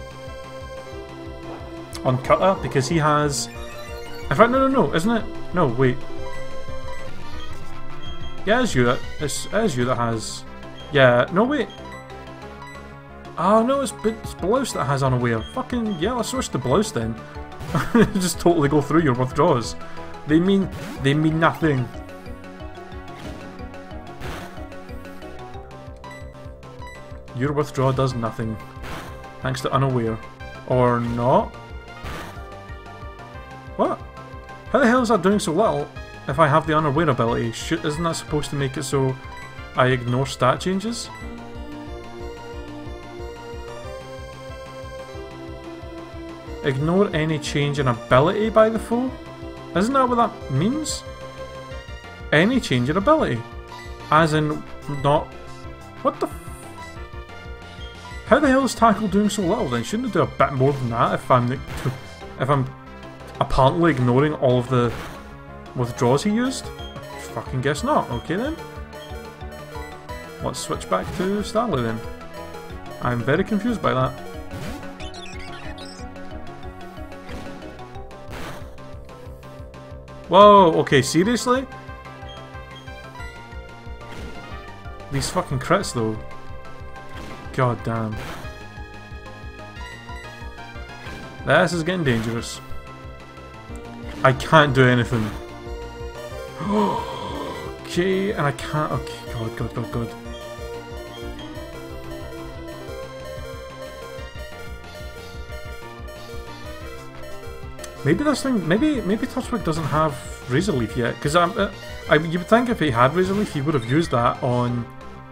on Kutta, because he has. In fact, no, no, no, isn't it? No, wait. Yeah, it's you that it's, it is you that has. Yeah, no, wait. Oh no, it's, it's Blouse that has Unaware. Fucking yeah, let's switch to Blouse then. Just totally go through your withdraws. They mean they mean nothing. Your withdraw does nothing, thanks to Unaware, or not. What? How the hell is that doing so little? If I have the Unaware ability, shoot, isn't that supposed to make it so I ignore stat changes? Ignore any change in ability by the foe? Isn't that what that means? Any change in ability. As in, not... What the f... How the hell is Tackle doing so little then? Shouldn't it do a bit more than that if I'm... If I'm apparently ignoring all of the withdraws he used? Fucking guess not. Okay then. Let's switch back to Starly then. I'm very confused by that. Whoa, okay, seriously? These fucking crits though. God damn. This is getting dangerous. I can't do anything. Okay, and I can't. Okay, god, god, god, god. Maybe this thing, maybe maybe Turtwig doesn't have Razor Leaf yet, because I'm, uh, I you would think if he had Razor Leaf, he would have used that on,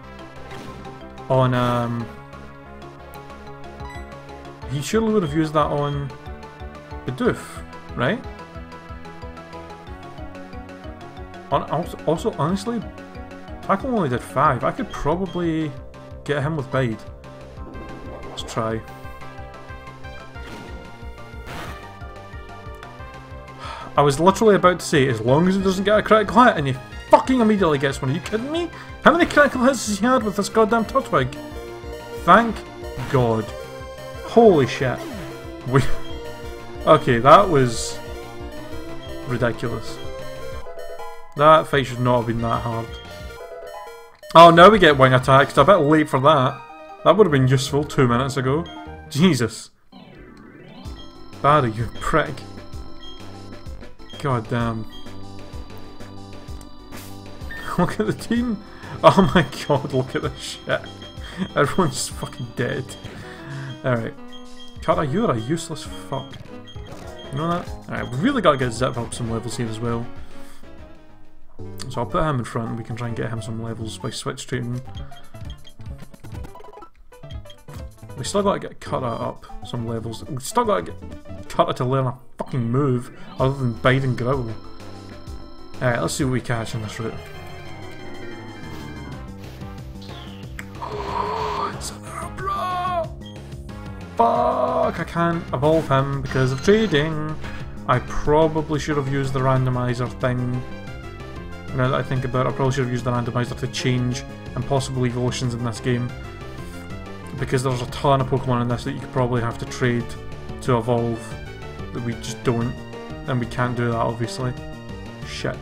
on um, he surely would have used that on Bidoof, right? On, also, also, honestly, Tackle only did five. I could probably get him with Bide. Let's try. I was literally about to say, as long as he doesn't get a critical hit, and he fucking immediately gets one. Are you kidding me? How many critical hits has he had with this goddamn Turtwig? Thank God. Holy shit. We okay, that was ridiculous. That fight should not have been that hard. Oh, now we get wing attacks. A bit late for that. That would have been useful two minutes ago. Jesus. Barry, you prick. God damn. Look at the team. Oh my god, look at this shit. Everyone's fucking dead. Alright. Kara, you're a useless fuck. You know that? Alright, we've really got to get Zip up some levels here as well. So I'll put him in front and we can try and get him some levels by switch trading. We still got to get Kara up some levels. We still got to get Kara to learn a fucking move other than Bide and Growl. Alright, let's see what we catch in this route. Oh, it's an Abra! Fuck, I can't evolve him because of trading. I probably should have used the randomizer thing. Now that I think about it, I probably should have used the randomizer to change impossible evolutions in this game. Because there's a ton of Pokemon in this that you could probably have to trade to evolve that we just don't. And we can't do that, obviously. Shit.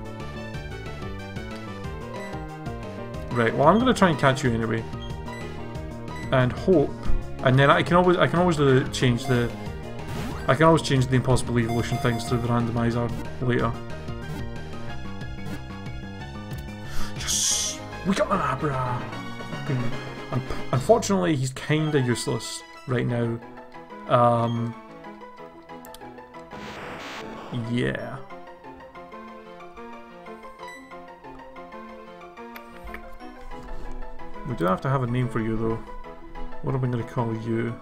Right, well I'm going to try and catch you anyway. And hope. And then I can always I can always do the, change the... I can always change the impossible evolution things through the randomizer later. Yes! We got an Abra! Fucking... Unfortunately, he's kinda useless right now. Um, yeah. We do have to have a name for you, though. What are we going to call you?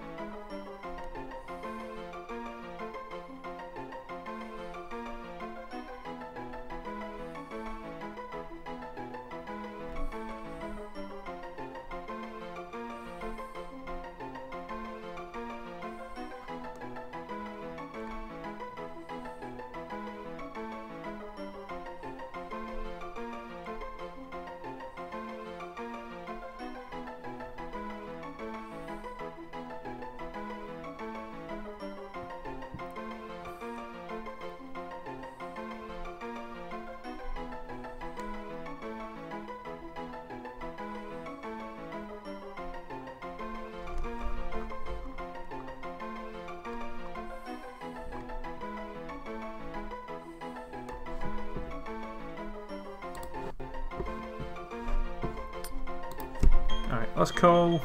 Alright, let's call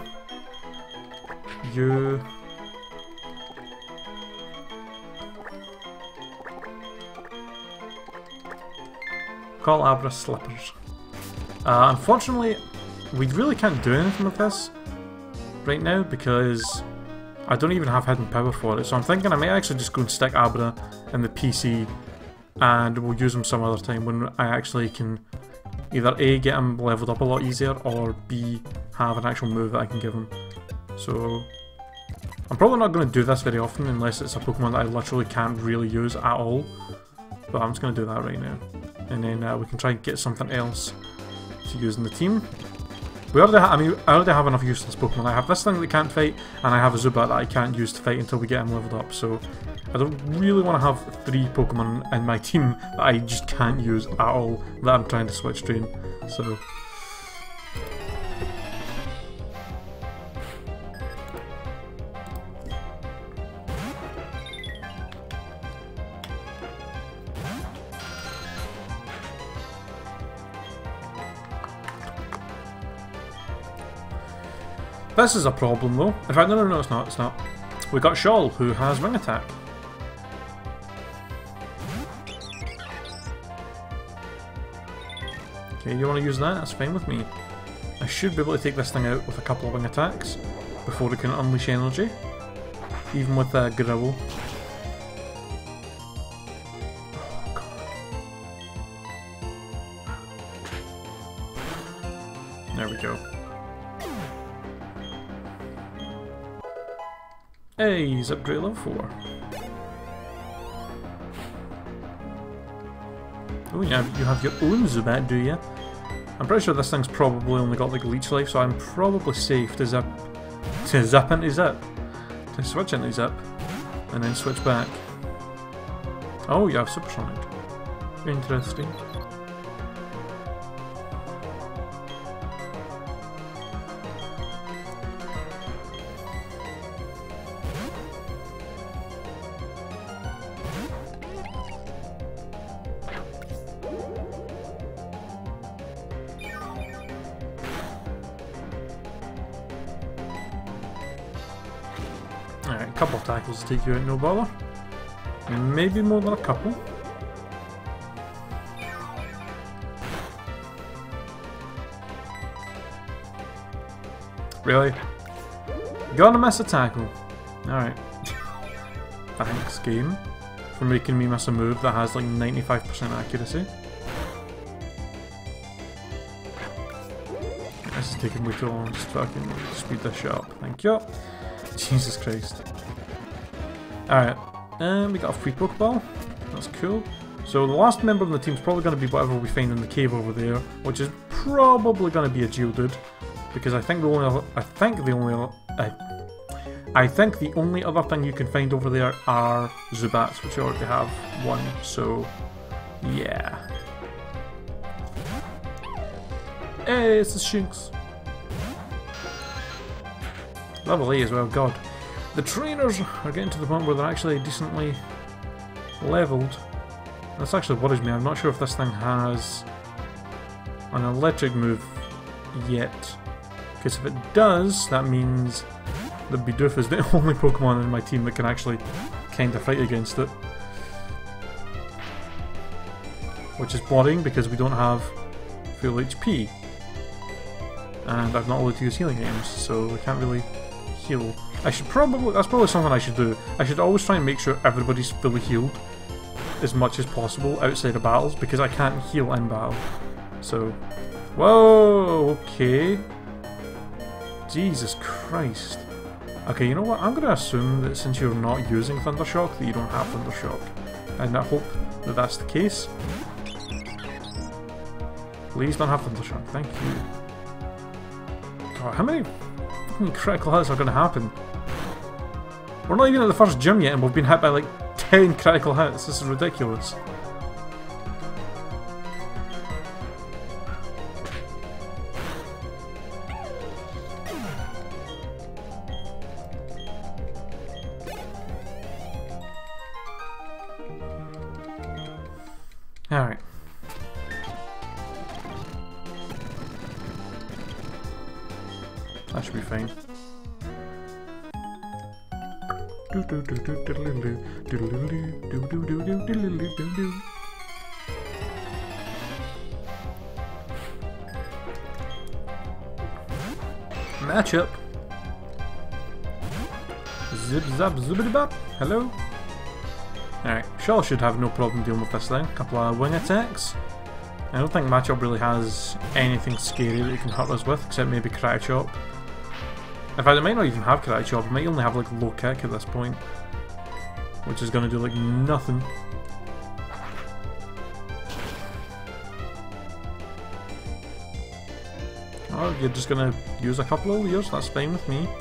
you call Abra Slippers. Uh, unfortunately, we really can't do anything with this right now because I don't even have hidden power for it. So I'm thinking I may actually just go and stick Abra in the P C and we'll use him some other time when I actually can either A, get him leveled up a lot easier, or B, have an actual move that I can give him. So I'm probably not going to do this very often unless it's a Pokemon that I literally can't really use at all. But I'm just going to do that right now. And then uh, we can try and get something else to use in the team. We already ha I mean, I already have enough useless Pokemon. I have this thing that can't fight, and I have a Zubat that I can't use to fight until we get him leveled up. So I don't really want to have three Pokemon in my team that I just can't use at all that I'm trying to switch train. So this is a problem though. In fact, no, no, no, it's not, it's not. We got Shawl, who has Wing Attack. Okay, you want to use that? That's fine with me. I should be able to take this thing out with a couple of Wing Attacks before it can unleash energy. Even with uh, Growl. Oh, God. There we go. Hey, he's upgraded level four. Oh yeah, you have your own Zubat, do you? I'm pretty sure this thing's probably only got like Leech Life, so I'm probably safe to zip, to zip into Zip, to switch into Zip, and then switch back. Oh, you have Supersonic. Interesting. Alright, a couple of tackles to take you out, no bother. Maybe more than a couple. Really? Gonna miss a tackle. Alright. Thanks, game, for making me miss a move that has like ninety-five percent accuracy. This is taking way too long, just fucking speed this shit up. Thank you. Jesus Christ. Alright, and we got a free Pokeball. That's cool. So the last member of the team is probably going to be whatever we find in the cave over there, which is probably going to be a Geodude, because I think the only other, I think the only uh, I think the only other thing you can find over there are Zubats, which you already have one. So yeah. Hey, it's the Shinx. Level eight as well, god. The trainers are getting to the point where they're actually decently leveled. This actually worries me. I'm not sure if this thing has an electric move yet. Because if it does, that means that Bidoof is the only Pokemon in my team that can actually kind of fight against it. Which is worrying because we don't have full H P. and I've not allowed to use healing items, so I can't really heal. I should probably, that's probably something I should do. I should always try and make sure everybody's fully healed as much as possible outside of battles, because I can't heal in battle. So, whoa, okay. Jesus Christ. Okay, you know what? I'm going to assume that since you're not using Thundershock, that you don't have Thundershock. And I hope that that's the case. Please don't have Thundershock. Thank you. God, how many fucking critical hits are going to happen? We're not even at the first gym yet and we've been hit by like ten critical hits. This is ridiculous. Alright. That should be fine. Matchup. Zip zap zibbity bop. Hello. Alright, Shaw should have no problem dealing with this thing. A couple of wing attacks. I don't think Matchup really has anything scary that it can hurt us with, except maybe Karate Chop. In fact, it might not even have Karate Chop, it might only have like low kick at this point. Which is going to do like nothing. Oh, you're just going to use a couple of years, that's fine with me.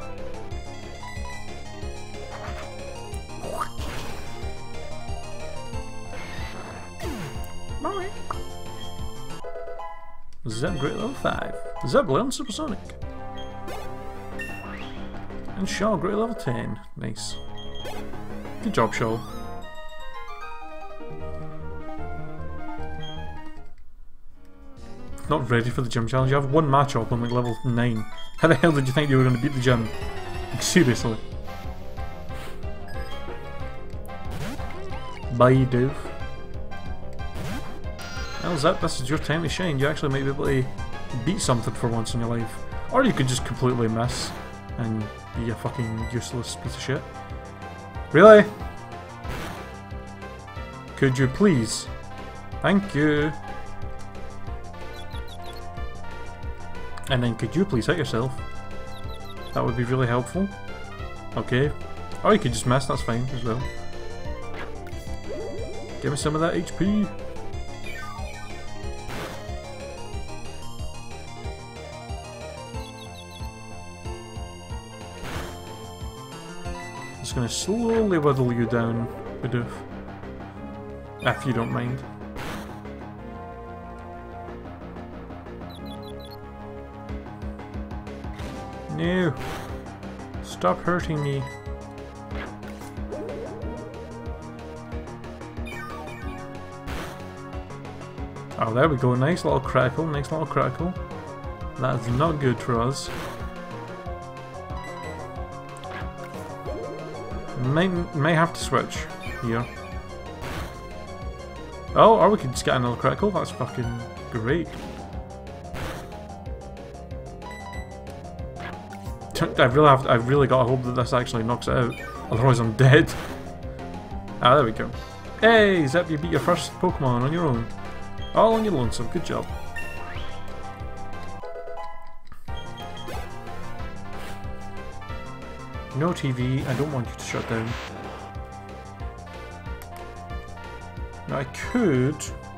Zeb Great Level five. Zeb learns Supersonic. And Shaw Great Level ten. Nice. Good job, Shaw. Not ready for the gym challenge. You have one match up on like level nine. How the hell did you think you were going to beat the gym? Like, seriously. Bye, Dave. Well, Zip, this is your time to shine. You actually might be able to beat something for once in your life. Or you could just completely miss and be a fucking useless piece of shit. Really? Could you please? Thank you. And then could you please hit yourself? That would be really helpful. Okay. Or you could just miss, that's fine as well. Give me some of that H P. Just gonna slowly whittle you down, Bidoof. If you don't mind. No! Stop hurting me. Oh, there we go. Nice little critical, nice little critical. That's not good for us. May, may have to switch here. Oh, or we could just get another critical. That's fucking great. I really have. I've really got to hope that this actually knocks it out. Otherwise, I'm dead. Ah, there we go. Hey, Zip, you beat your first Pokemon on your own. All on your lonesome. Good job. No T V. I don't want you to shut down. Now I could.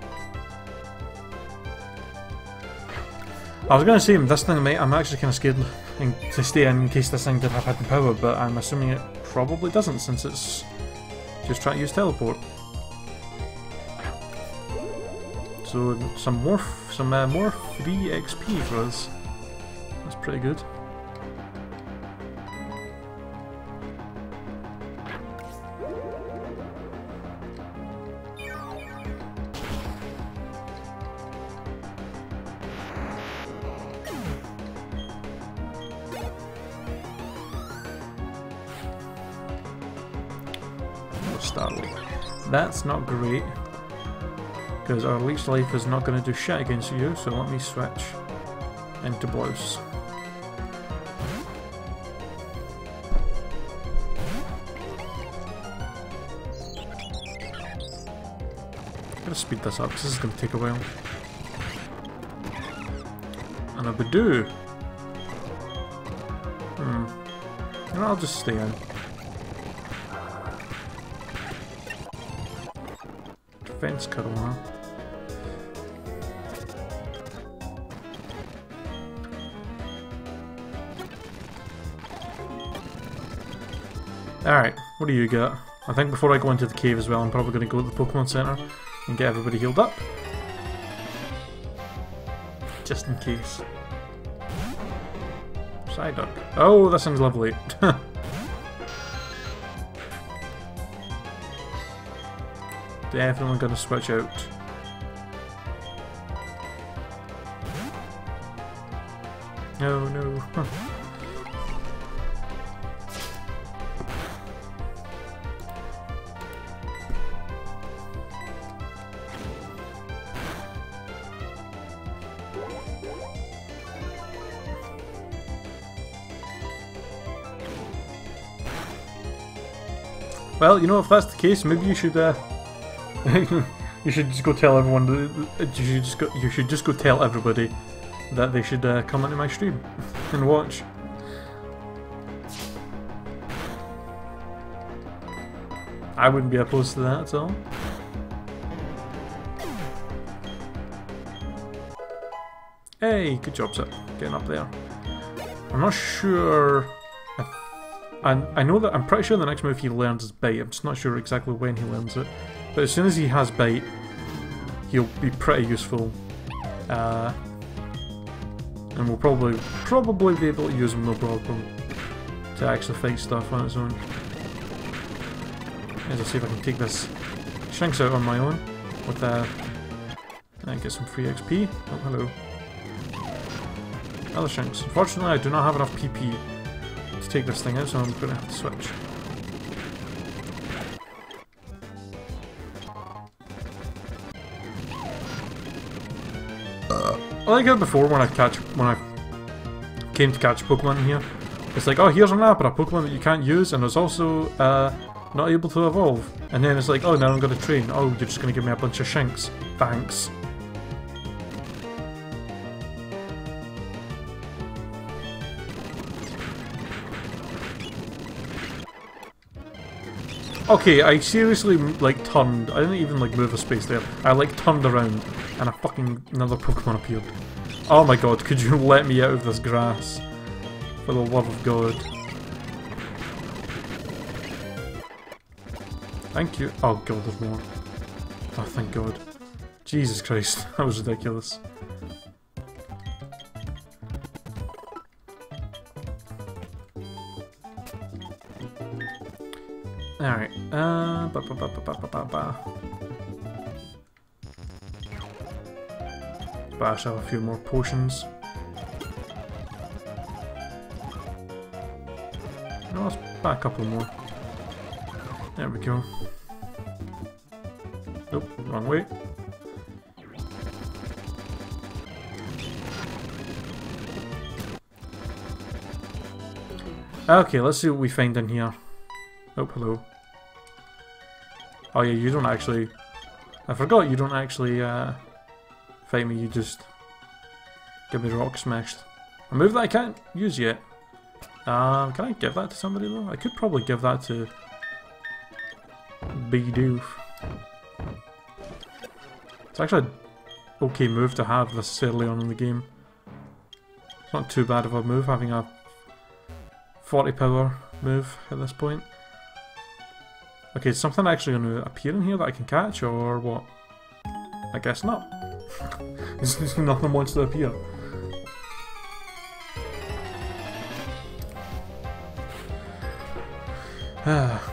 I was going to say this thing. I'm actually kind of scared to stay in in case this thing did have hidden power, but I'm assuming it probably doesn't since it's just trying to use teleport. So some more, some uh, more free X P for us. That's pretty good. That's not great, because our leech life is not going to do shit against you, so let me switch into Blouse. gonna speed this up because this is gonna take a while. And a Badoo. Hmm. You know, I'll just stay in. Defense cuddle, huh? Alright, what do you got? I think before I go into the cave as well, I'm probably going to go to the Pokemon Center and get everybody healed up. Just in case. Psyduck. Oh, that sounds lovely. Definitely going to switch out. No, no. Huh. Well, you know, if that's the case, maybe you should, uh, you should just go tell everyone. That, you should just go. You should just go tell everybody that they should uh, come into my stream and watch. I wouldn't be opposed to that at all. Hey, good job, sir. Getting up there. I'm not sure. And I know that I'm pretty sure the next move he learns is Bite. I'm just not sure exactly when he learns it. But as soon as he has Bite, he'll be pretty useful. Uh, and we'll probably probably be able to use him no problem to actually fight stuff on its own. Let's see if I can take this Shinx out on my own with uh, and get some free X P. Oh, hello. Other Shinx. Unfortunately, I do not have enough P P to take this thing out, so I'm going to have to switch. I like how before when I catch when I came to catch Pokemon in here, it's like, oh, here's an app or a Pokemon that you can't use, and it's also uh, not able to evolve. And then it's like, oh, now I'm going to train. Oh, you're just going to give me a bunch of Shinx. Thanks. Okay, I seriously, like, turned. I didn't even, like, move a space there. I, like, turned around, and a fucking another Pokemon appeared. Oh my god, could you let me out of this grass? For the love of God. Thank you. Oh god, there's more. Oh, thank god. Jesus Christ, that was ridiculous. Alright, uh, ba ba ba ba ba ba ba. But I should have a few more potions. No, let's buy a couple more. There we go. Nope, wrong way. Okay, let's see what we find in here. Oh, hello. Oh yeah, you don't actually... I forgot you don't actually uh, fight me, you just give me rock smashed. A move that I can't use yet. Um, can I give that to somebody though? I could probably give that to Bidoof. It's actually an okay move to have this early on in the game. It's not too bad of a move, having a forty power move at this point. Okay, is something actually going to appear in here that I can catch, or what? I guess not. Nothing wants to appear. Ah.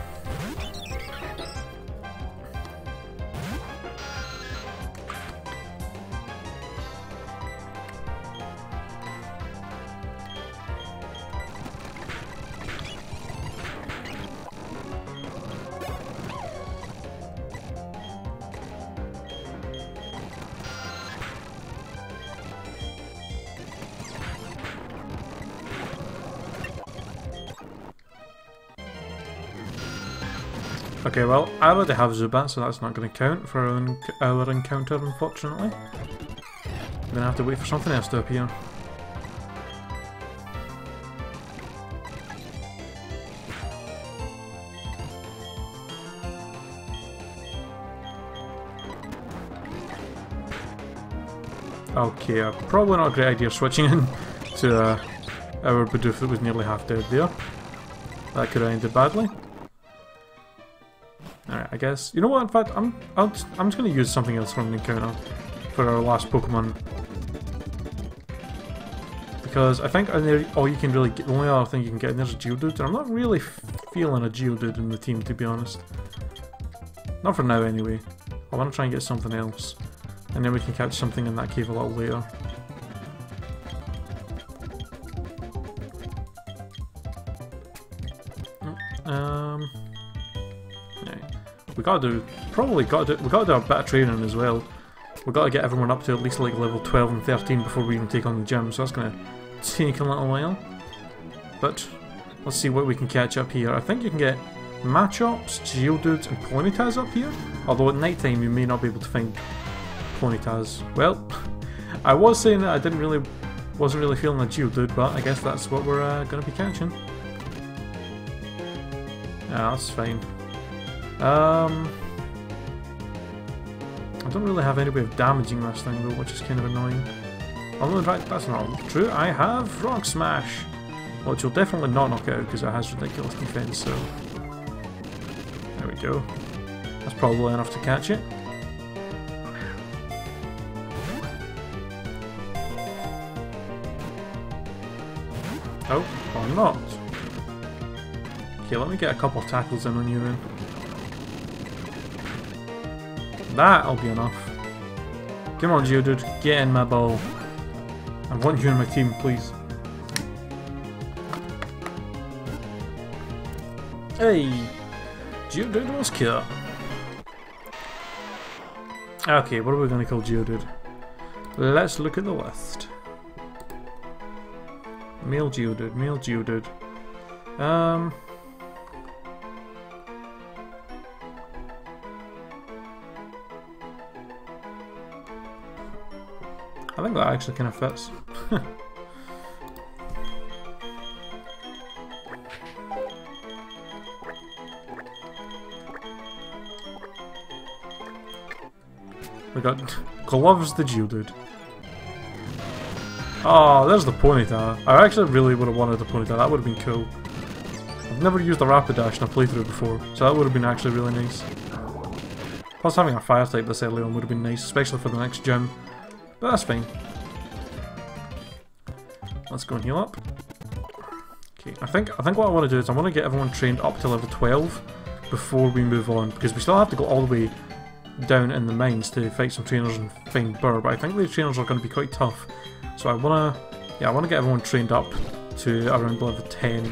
Okay, well, I already have Zubat, so that's not going to count for our, enc our encounter, unfortunately. I'm going to have to wait for something else to appear. Okay, uh, probably not a great idea switching in to uh, our Bidoof that was nearly half dead there. That could have ended badly. Alright, I guess. You know what, in fact, I'm I'll just, I'm just going to use something else from the encounter for our last Pokemon. Because I think in there, all you can really get, the only other thing you can get in there is a Geodude, and I'm not really feeling a Geodude in the team, to be honest. Not for now, anyway. I want to try and get something else. And then we can catch something in that cave a little later. Um, yeah. We gotta do, probably gotta do, we gotta do a bit of training as well. We gotta get everyone up to at least like level twelve and thirteen before we even take on the gym, so that's gonna take a little while. But let's see what we can catch up here. I think you can get Machops, Geodudes, and Ponytas up here. Although at night time you may not be able to find Ponytas. Well, I was saying that I didn't really, wasn't really feeling a Geodude, but I guess that's what we're uh, gonna be catching. Yeah, that's fine. Um, I don't really have any way of damaging this thing though, which is kind of annoying. Although in fact, that's not true. I have Rock Smash, which will definitely not knock out because it has ridiculous defense. So there we go. That's probably enough to catch it. Oh, or not. Okay, let me get a couple of tackles in on you then. That'll be enough. Come on, Geodude, get in my ball. I want you in my team, please. Hey! Geodude was killed. Okay, what are we going to call Geodude? Let's look at the list. Male Geodude, male Geodude. Um... I think that actually kind of fits. We got Gloves the Geodude. Oh, there's the Ponyta. I actually really would have wanted the Ponyta, that would have been cool. I've never used the Rapidash in a playthrough before, so that would have been actually really nice. Plus having a fire type this early on would have been nice, especially for the next gym. But that's fine. Let's go and heal up. Okay, I think I think what I want to do is I want to get everyone trained up to level twelve before we move on, because we still have to go all the way down in the mines to fight some trainers and find Burr, but I think the trainers are going to be quite tough. So I want to, yeah, I want to get everyone trained up to around level ten.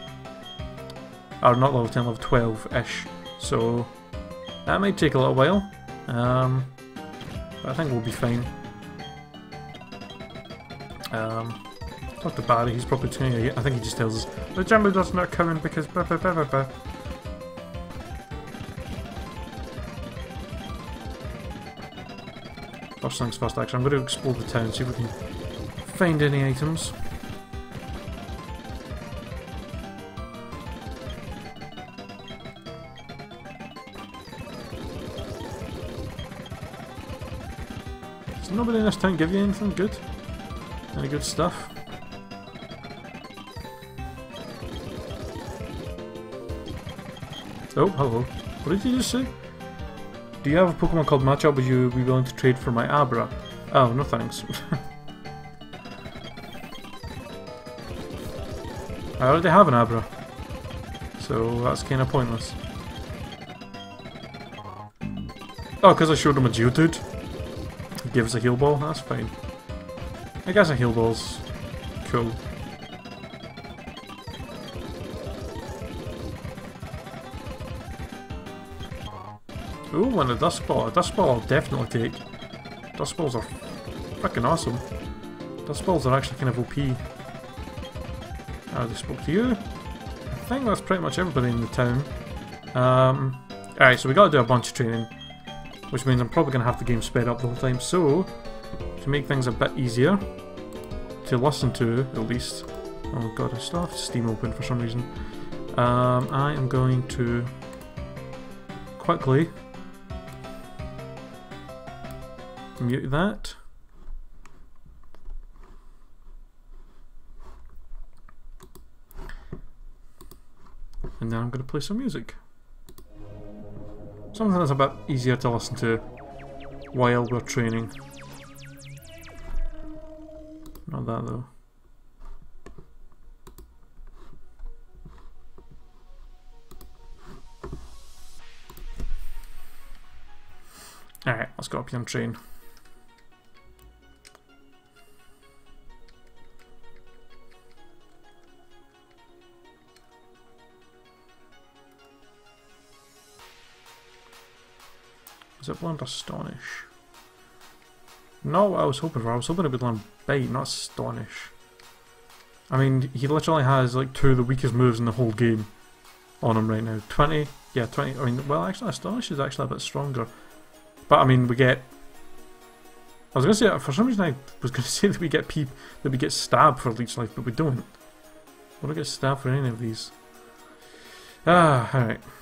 Or not level ten, level twelve-ish. So that might take a little while. Um, but I think we'll be fine. Um, talk to Barry, he's probably tuning it. I think he just tells us, the Jambudor's not coming because blah blah blah blah blah. First things first, actually, I'm going to explore the town, see if we can find any items. Does nobody in this town give you anything good? Any good stuff? Oh, hello. What did you just say? Do you have a Pokemon called Machop? Would you be willing to trade for my Abra? Oh, no thanks. I already have an Abra, so that's kind of pointless. Oh, because I showed him a Geodude? He gave us a heal ball? That's fine. I guess a heal ball's cool. Ooh, and a Dust Ball. A Dust Ball I'll definitely take. Dust Balls are freaking awesome. Dust Balls are actually kind of O P. I already spoke to you. I think that's pretty much everybody in the town. Um, Alright, so we gotta do a bunch of training, which means I'm probably gonna have the game sped up the whole time. So, to make things a bit easier to listen to, at least. Oh god, I still have Steam open for some reason. Um, I am going to quickly mute that. And then I'm going to play some music. Something that's a bit easier to listen to while we're training. Not that though. Alright, let's go up here and train. Is it learned Astonish? Not what I was hoping for. I was hoping it would learn Bite, not Astonish. I mean, he literally has like two of the weakest moves in the whole game on him right now. twenty? Yeah, twenty. I mean, well, actually, Astonish is actually a bit stronger. But I mean, we get. I was gonna say for some reason I was gonna say that we get peep that we get stabbed for leech life, but we don't. We don't get stabbed for any of these. Ah, all right.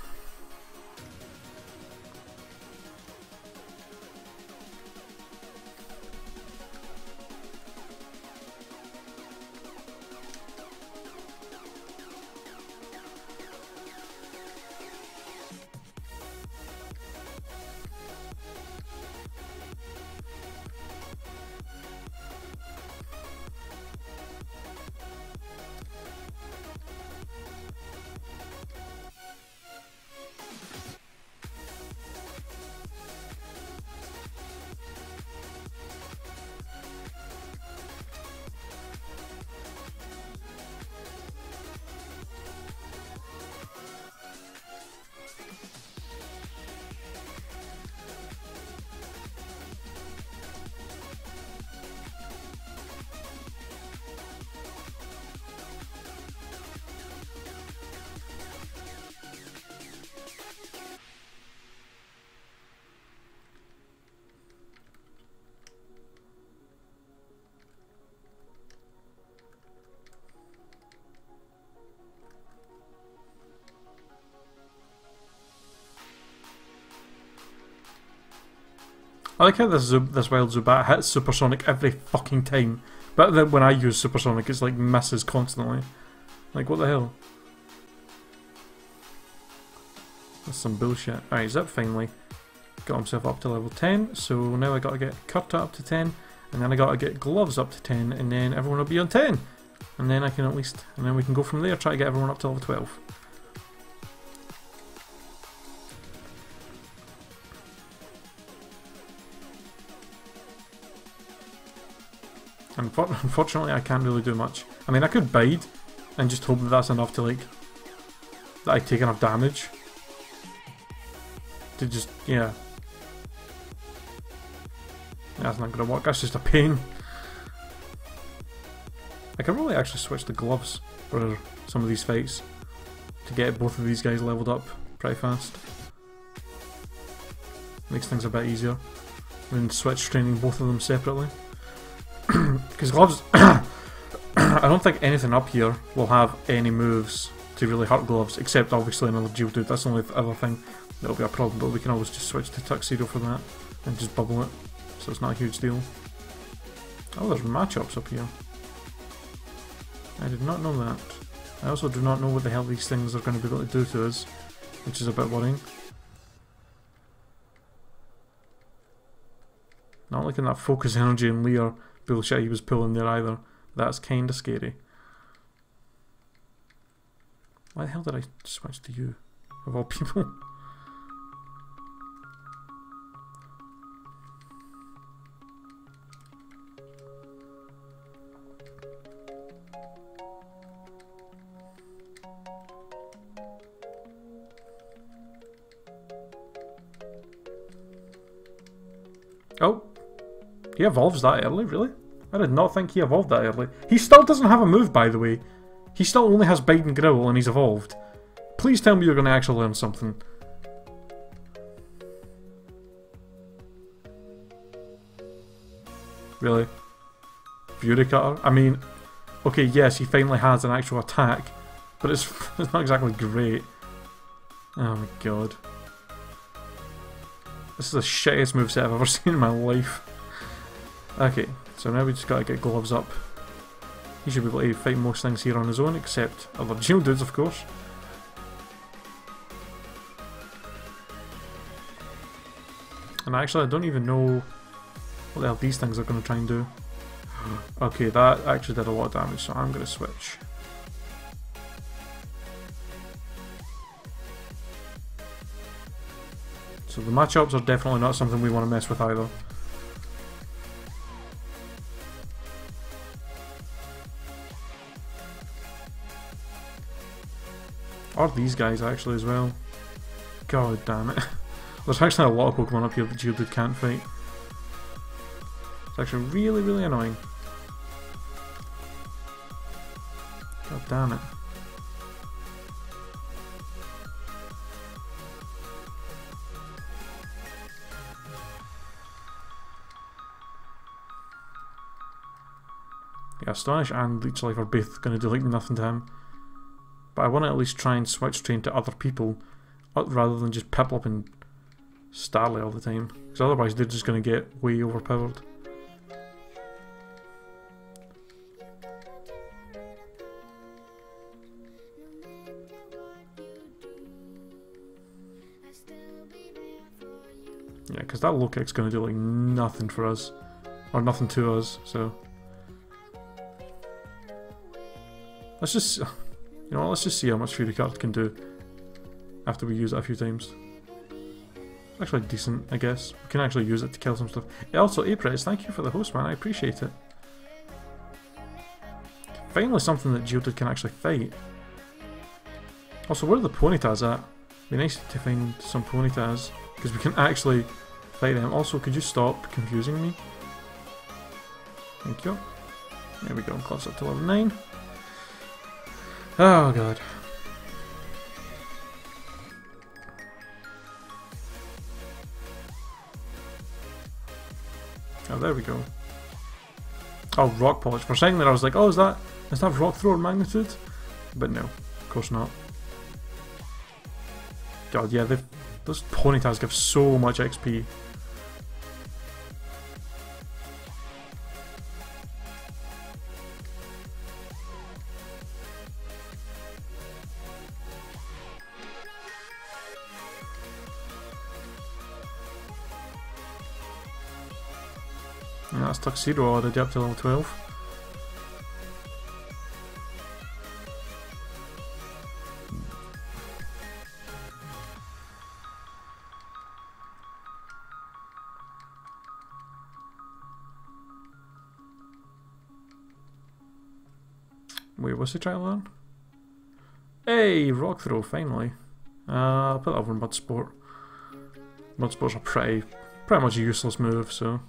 I like how this Zub this wild Zubat hits Supersonic every fucking time, but then when I use Supersonic it's like misses constantly. Like what the hell? That's some bullshit. Alright, Zip finally got himself up to level ten, so now I gotta get Kurta up to ten, and then I gotta get Gloves up to ten, and then everyone will be on ten! And then I can at least, and then we can go from there, try to get everyone up to level twelve. Unfortunately, I can't really do much. I mean, I could bide and just hope that that's enough to, like, that I take enough damage to just, yeah. That's not gonna work, that's just a pain. I can really actually switch the Gloves for some of these fights to get both of these guys leveled up pretty fast. Makes things a bit easier than switch training both of them separately. Because Gloves, I don't think anything up here will have any moves to really hurt Gloves, except obviously another Geodude. That's the only other thing that'll be a problem, but we can always just switch to Tuxedo for that and just bubble it, so it's not a huge deal. Oh, there's matchups up here. I did not know that. I also do not know what the hell these things are going to be able to do to us, which is a bit worrying. Not liking that focus energy and Leer bullshit he was pulling there either. That's kinda scary. Why the hell did I switch to you, of all people? Oh, he evolves that early, really? I did not think he evolved that early. He still doesn't have a move, by the way. He still only has Bite and Growl and he's evolved. Please tell me you're going to actually learn something. Really? Fury Cutter? I mean, okay, yes, he finally has an actual attack, but it's, it's not exactly great. Oh my god. This is the shittiest moveset I've ever seen in my life. Okay, so now we just gotta get gloves up. He should be able to fight most things here on his own, except other Geodudes, of course. And actually, I don't even know what the hell these things are going to try and do. Okay, that actually did a lot of damage, so I'm going to switch. So the matchups are definitely not something we want to mess with either. Or these guys actually as well. God damn it. There's actually a lot of Pokemon up here that Geodude can't fight. It's actually really, really annoying. God damn it. Yeah, Astonish and Leech Life are both going to do like nothing to him. But I want to at least try and switch train to other people rather than just Piplup and Starly all the time. Because otherwise they're just going to get way overpowered. Yeah, because that low kick's going to do like nothing for us. Or nothing to us, so... Let's just... You know what, let's just see how much Fury Card can do after we use it a few times. It's actually decent, I guess. We can actually use it to kill some stuff. Yeah, also, Aprez, thank you for the host, man. I appreciate it. Finally something that Geodude can actually fight. Also, where are the Ponytas at? It'd be nice to find some Ponytas, because we can actually fight them. Also, could you stop confusing me? Thank you. There we go, close up to level nine. Oh god. Oh, there we go. Oh, Rock Polish. For a second there I was like, oh, is that is that Rock Thrower Magnitude? But no, of course not. God, yeah, those Ponytas give so much X P. And that's Tuxedo already up to level twelve. Wait, what's he trying to learn? Hey, Rock Throw, finally. Uh, I'll put that over in Mud Sport. Mud Sport's a pretty, pretty much a useless move, so...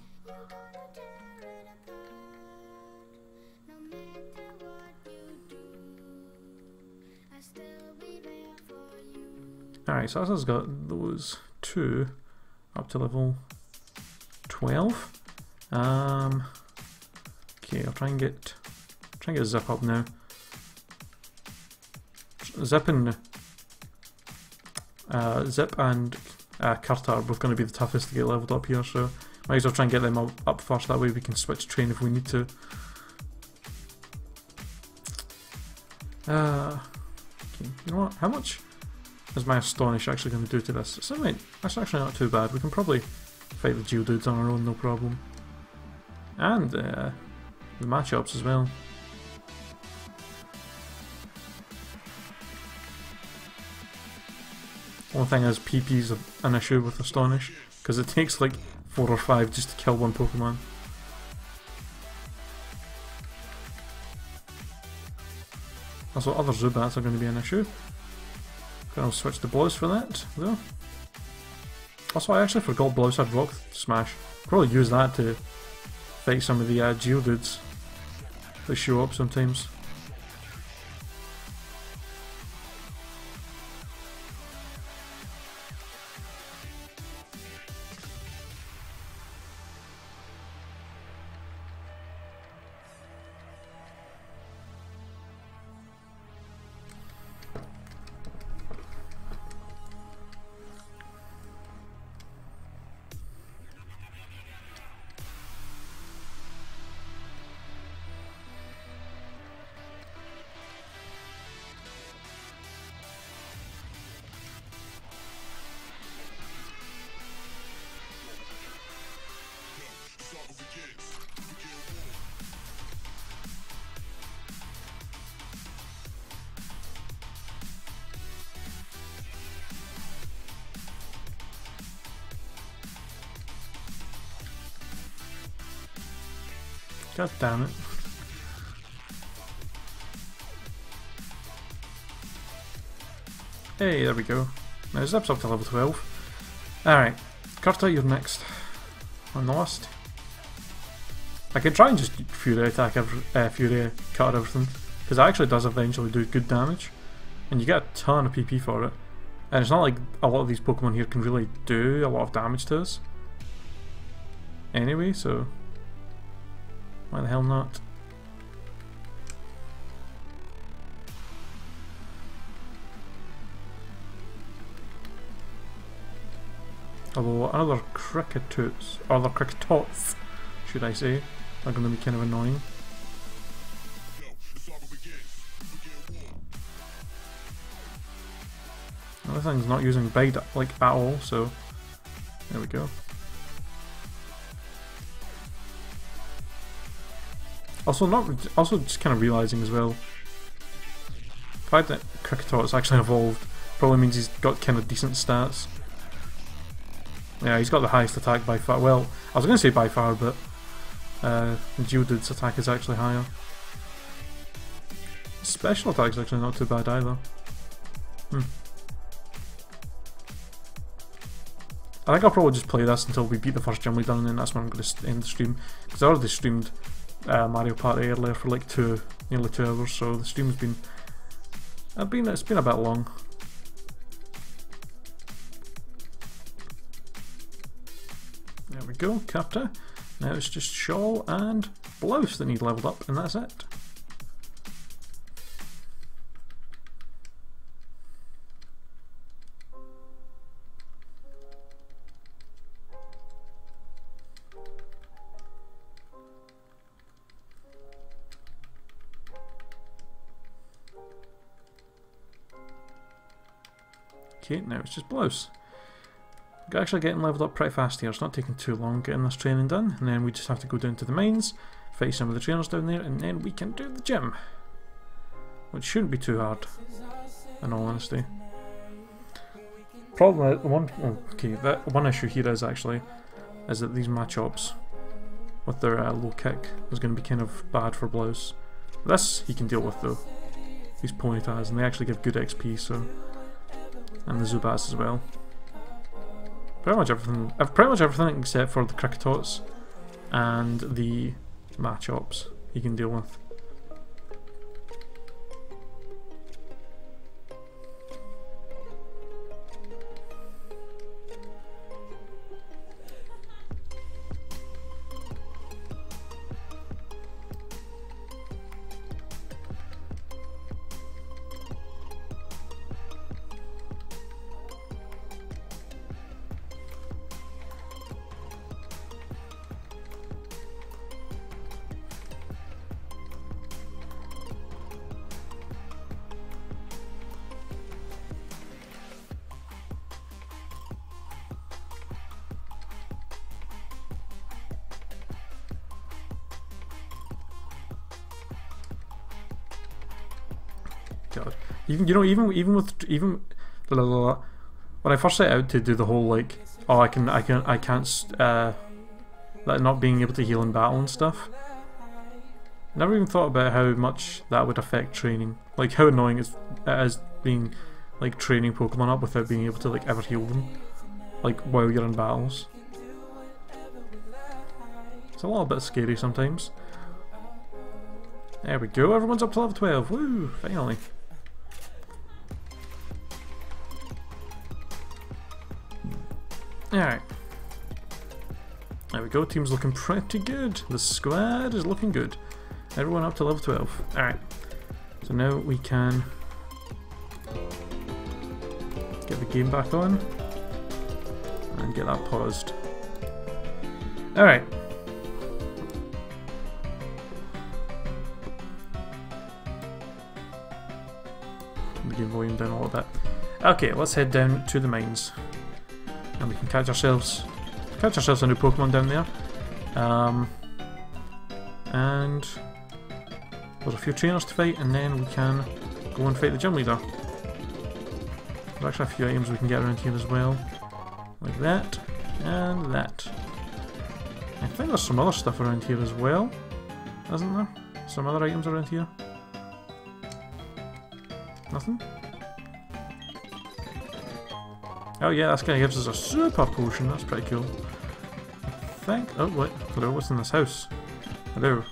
Alright, so Asa's got those two up to level twelve. Um, okay, I'll try and get try and get Zip up now. Zip and uh, Zip and uh, Kurta are both going to be the toughest to get leveled up here, so might as well try and get them up, up first. That way we can switch train if we need to. Uh, okay, you know what? How much is my Astonish actually going to do to this? So, wait, that's actually not too bad. We can probably fight the Geodudes on our own, no problem. And uh, the matchups as well. One thing is, P P's an issue with Astonish, because it takes like four or five just to kill one Pokemon. Also, other Zubats are going to be an issue. I'll switch to Blouse for that, though. Also, I actually forgot Blouse had Rock Smash. Probably use that to fight some of the uh, Geodudes that show up sometimes. God damn it. Hey, there we go. Now Zip's up to level twelve. Alright, Curta, you're next on the list. I could try and just Fury attack, every, uh, Fury cut everything, because it actually does eventually do good damage, and you get a ton of P P for it. And it's not like a lot of these Pokemon here can really do a lot of damage to us. Anyway, so why the hell not? Although another Kricketoots, or other Kricketots, should I say, are going to be kind of annoying. Another thing's not using Bite like at all, so there we go. Also, not also just kind of realizing as well, the fact that Kricketot's actually evolved probably means he's got kind of decent stats. Yeah, he's got the highest attack by far. Well, I was going to say by far, but uh, Geodude's attack is actually higher. Special attack's actually not too bad either. Hmm. I think I'll probably just play this until we beat the first gym leader, and then that's when I'm going to end the stream. Because I already streamed uh, Mario Party earlier for like two, nearly two hours, so the stream's been, uh, been it's been a bit long. There we go, Capta. Now it's just Shawl and Blouse that need leveled up, and that's it. Okay, now it's just Blouse. We're actually getting leveled up pretty fast here, it's not taking too long getting this training done, and then we just have to go down to the mines, fight some of the trainers down there, and then we can do the gym. Which shouldn't be too hard, in all honesty. Probably the one, okay, that one issue here is actually, is that these Machops, with their uh, low kick, is going to be kind of bad for Blouse. This he can deal with though, these Ponytas, and they actually give good X P, so, and the Zubats as well. Pretty much everything, pretty much everything except for the Kricketots and the Machops he can deal with. God, even you know, even even with even blah, blah, blah, when I first set out to do the whole like, oh, I can, I can, I can't, uh, like not being able to heal in battle and stuff. Never even thought about how much that would affect training. Like how annoying it is being like training Pokemon up without being able to like ever heal them, like while you're in battles. It's a little bit scary sometimes. There we go. Everyone's up to level twelve. Woo! Finally. Alright. There we go, team's looking pretty good. The squad is looking good. Everyone up to level twelve. Alright. So now we can get the game back on and get that paused. Alright. The game volume down a little bit. Okay, let's head down to the mines. And we can catch ourselves catch ourselves a new Pokemon down there. Um, and there's a few trainers to fight, and then we can go and fight the gym leader. There's actually a few items we can get around here as well. Like that, and that. I think there's some other stuff around here as well. isn't there? Some other items around here? Nothing? Oh yeah, this guy gives us a super potion, that's pretty cool. I think... Oh wait, hello, what's in this house? Hello.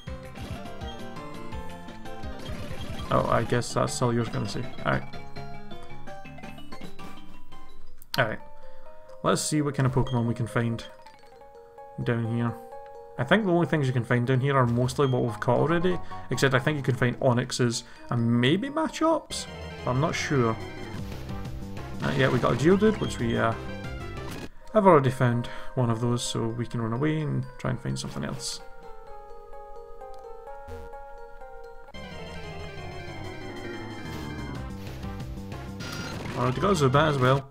Oh, I guess that's all you're gonna see. Alright. Alright. Let's see what kind of Pokemon we can find down here. I think the only things you can find down here are mostly what we've caught already, except I think you can find Onixes and maybe Machops, but I'm not sure. Uh, yeah, we got a Geodude, which we uh, have already found one of those, so we can run away and try and find something else. Already got a Zubat as well.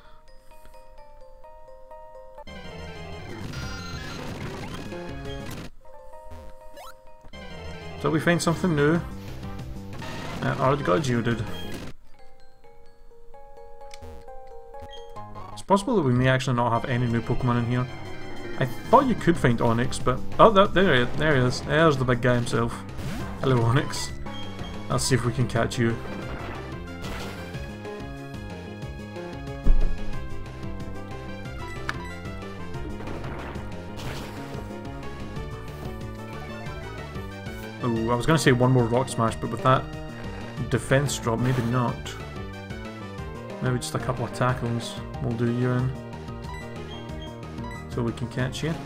So we find something new. Uh, already got a Geodude. It's possible that we may actually not have any new Pokemon in here. I thought you could find Onix, but... Oh, that, there, he, there he is. There's the big guy himself. Hello, Onix. Let's see if we can catch you. Oh, I was going to say one more Rock Smash, but with that defense drop, maybe not. Maybe just a couple of tackles will do you in. So we can catch you.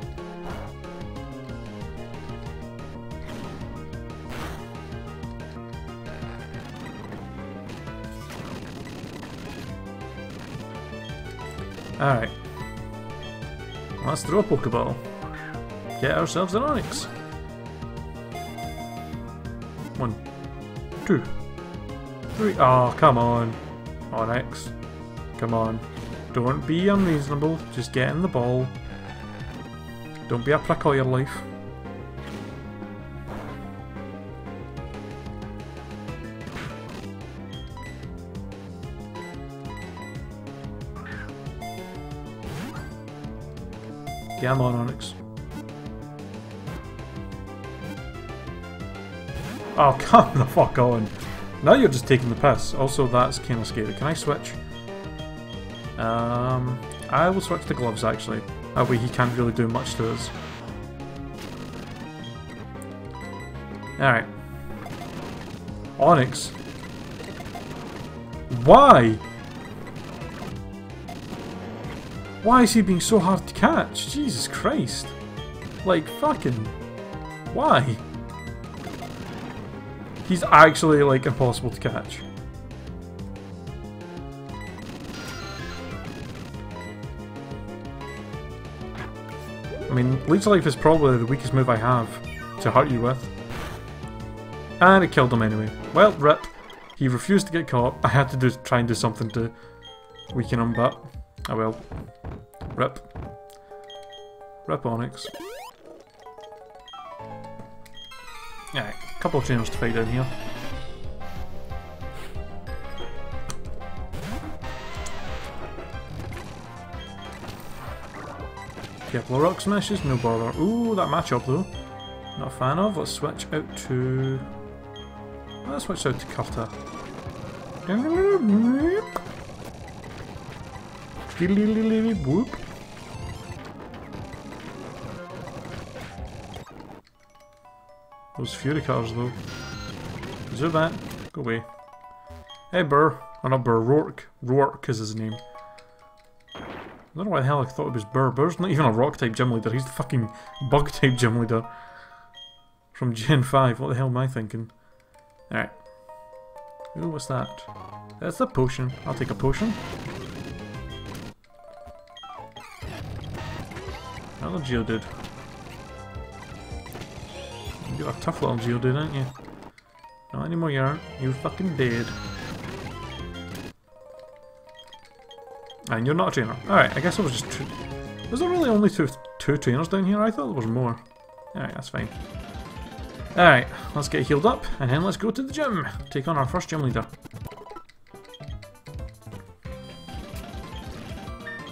Alright. Let's throw a Pokeball. Get ourselves an Onix. One, two, three. Oh, come on. Onix. Come on. Don't be unreasonable. Just get in the ball. Don't be a prick all your life. Come on, Onix. Oh, come the fuck on. Now you're just taking the piss. Also, that's kind of scary. Can I switch? Um, I will switch to gloves, actually. That way he can't really do much to us. Alright. Onix. Why? Why is he being so hard to catch? Jesus Christ. Like, fucking... Why? He's actually, like, impossible to catch. I mean, Leech Life is probably the weakest move I have to hurt you with. And it killed him anyway. Well, rip. He refused to get caught. I had to do try and do something to weaken him, but... I will. Rip. Rip Onix. Alright, a couple of trainers to fight down here. Couple of Rock Smashes, no bother. Ooh, that matchup though. Not a fan of. Let's switch out to... Let's switch out to Cutter. Whoop. Those Fury Cutters though. Zubat, go away. Hey Burr. Oh, not Burr, Rourke. Rourke is his name. I don't know why the hell I thought it was Burr. Burr's not even a rock type gym leader, he's the fucking bug type gym leader. From Gen five, what the hell am I thinking? Alright. Ooh, what's that? That's a potion. I'll take a potion. Another Geodude. You're a tough little Geodude, aren't you? Not anymore, you aren't. You're fucking dead. And you're not a trainer. Alright, I guess it was just two. Was there really only two, two trainers down here? I thought there was more. Alright, that's fine. Alright, let's get healed up, and then let's go to the gym. Take on our first gym leader.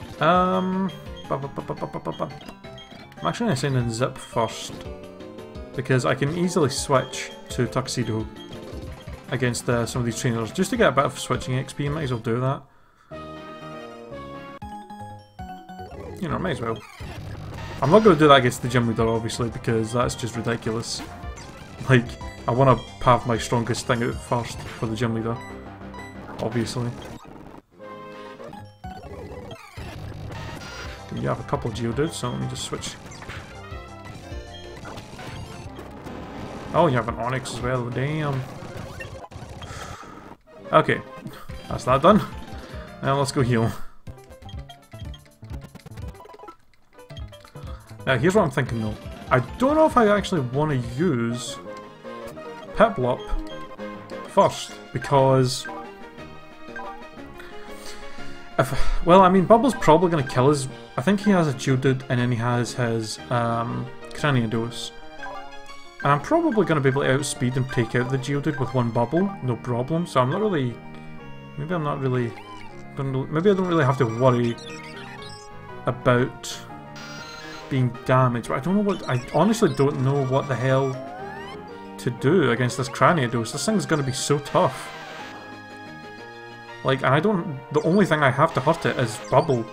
Um... Ba -ba -ba -ba -ba -ba -ba. I'm actually going to send in Zip first. because I can easily switch to Tuxedo against uh, some of these trainers. Just to get a bit of switching X P, might as well do that. You know, might as well. I'm not going to do that against the gym leader, obviously, because that's just ridiculous. Like, I want to have my strongest thing out first for the gym leader, obviously. Okay, you have a couple of Geodudes, so let me just switch. Oh, you have an Onix as well, damn. Okay, that's that done. Now let's go heal. Now here's what I'm thinking though. I don't know if I actually want to use Piplup first, because if, well, I mean, Bubble's probably going to kill us. I think he has a Geodude and then he has his um, Cranidos. And I'm probably going to be able to outspeed and take out the Geodude with one Bubble, no problem. So I'm not really, maybe I'm not really, don't, maybe I don't really have to worry about being damaged. But I don't know what, I honestly don't know what the hell to do against this Cranidos. This thing's going to be so tough. Like, and I don't, the only thing I have to hurt it is Bubble.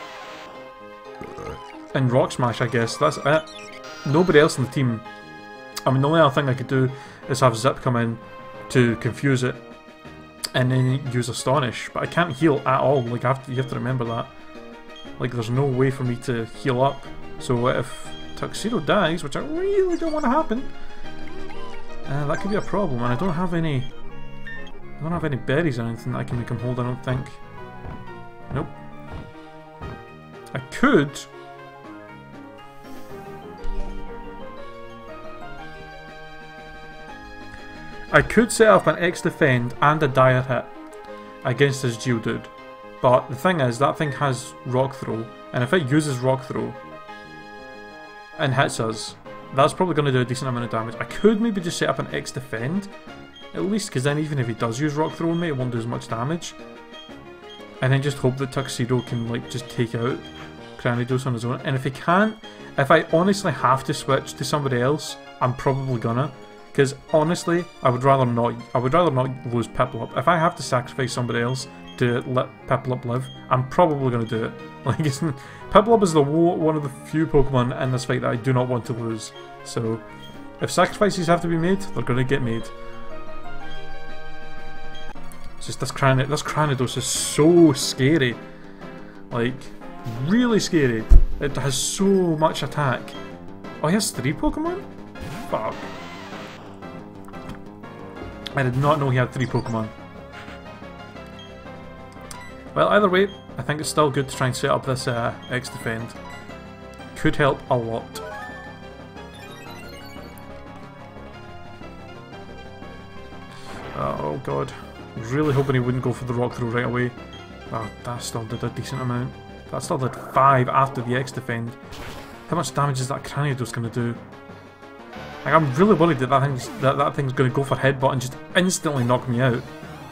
And Rock Smash, I guess. That's it. Nobody else in the team. I mean, the only other thing I could do is have Zip come in to confuse it and then use Astonish, but I can't heal at all. Like, I have to, you have to remember that. Like, there's no way for me to heal up. So if Tuxedo dies, which I really don't want to happen, uh, that could be a problem. And I don't have any, I don't have any berries or anything that I can make him hold. I don't think. Nope. I could. I could set up an X Defend and a Dire Hit against his Geodude, but the thing is, that thing has Rock Throw, and if it uses Rock Throw and hits us, that's probably going to do a decent amount of damage. I could maybe just set up an X Defend, at least, because then even if he does use Rock Throw on me, it won't do as much damage. And then just hope that Tuxedo can, like, just take out Cranidos on his own. And if he can't, if I honestly have to switch to somebody else, I'm probably gonna. Because honestly, I would rather not. I would rather not lose Piplup. If I have to sacrifice somebody else to let Piplup live, I'm probably going to do it. Like, isn't Piplup is the one of the few Pokemon in this fight that I do not want to lose. So, if sacrifices have to be made, they're going to get made. It's just this Cran this Cranidos is so scary. Like, really scary. It has so much attack. Oh, he has three Pokemon? Fuck. I did not know he had three Pokemon. Well, either way, I think it's still good to try and set up this uh, X Defend. Could help a lot. Oh god. I was really hoping he wouldn't go for the Rock Throw right away. Oh, that still did a decent amount. That still did five after the X Defend. How much damage is that Cranidos going to do? Like, I'm really worried that that thing's, that, that thing's going to go for Headbutt and just instantly knock me out.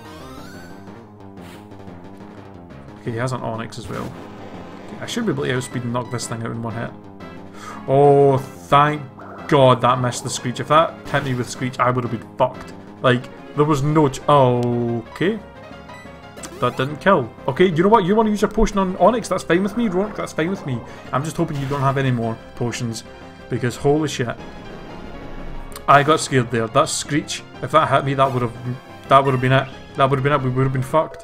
Okay, he has an Onix as well. Okay, I should be able to outspeed and knock this thing out in one hit. Oh, thank god that missed the Screech. If that hit me with Screech, I would have been fucked. Like, there was no ch- oh, okay. That didn't kill. Okay, you know what? You want to use your potion on Onix? That's fine with me, Rourke. That's fine with me. I'm just hoping you don't have any more potions. Because holy shit. I got scared there. That Screech, if that hit me, that would have that would have been it. That would have been it. We would have been fucked.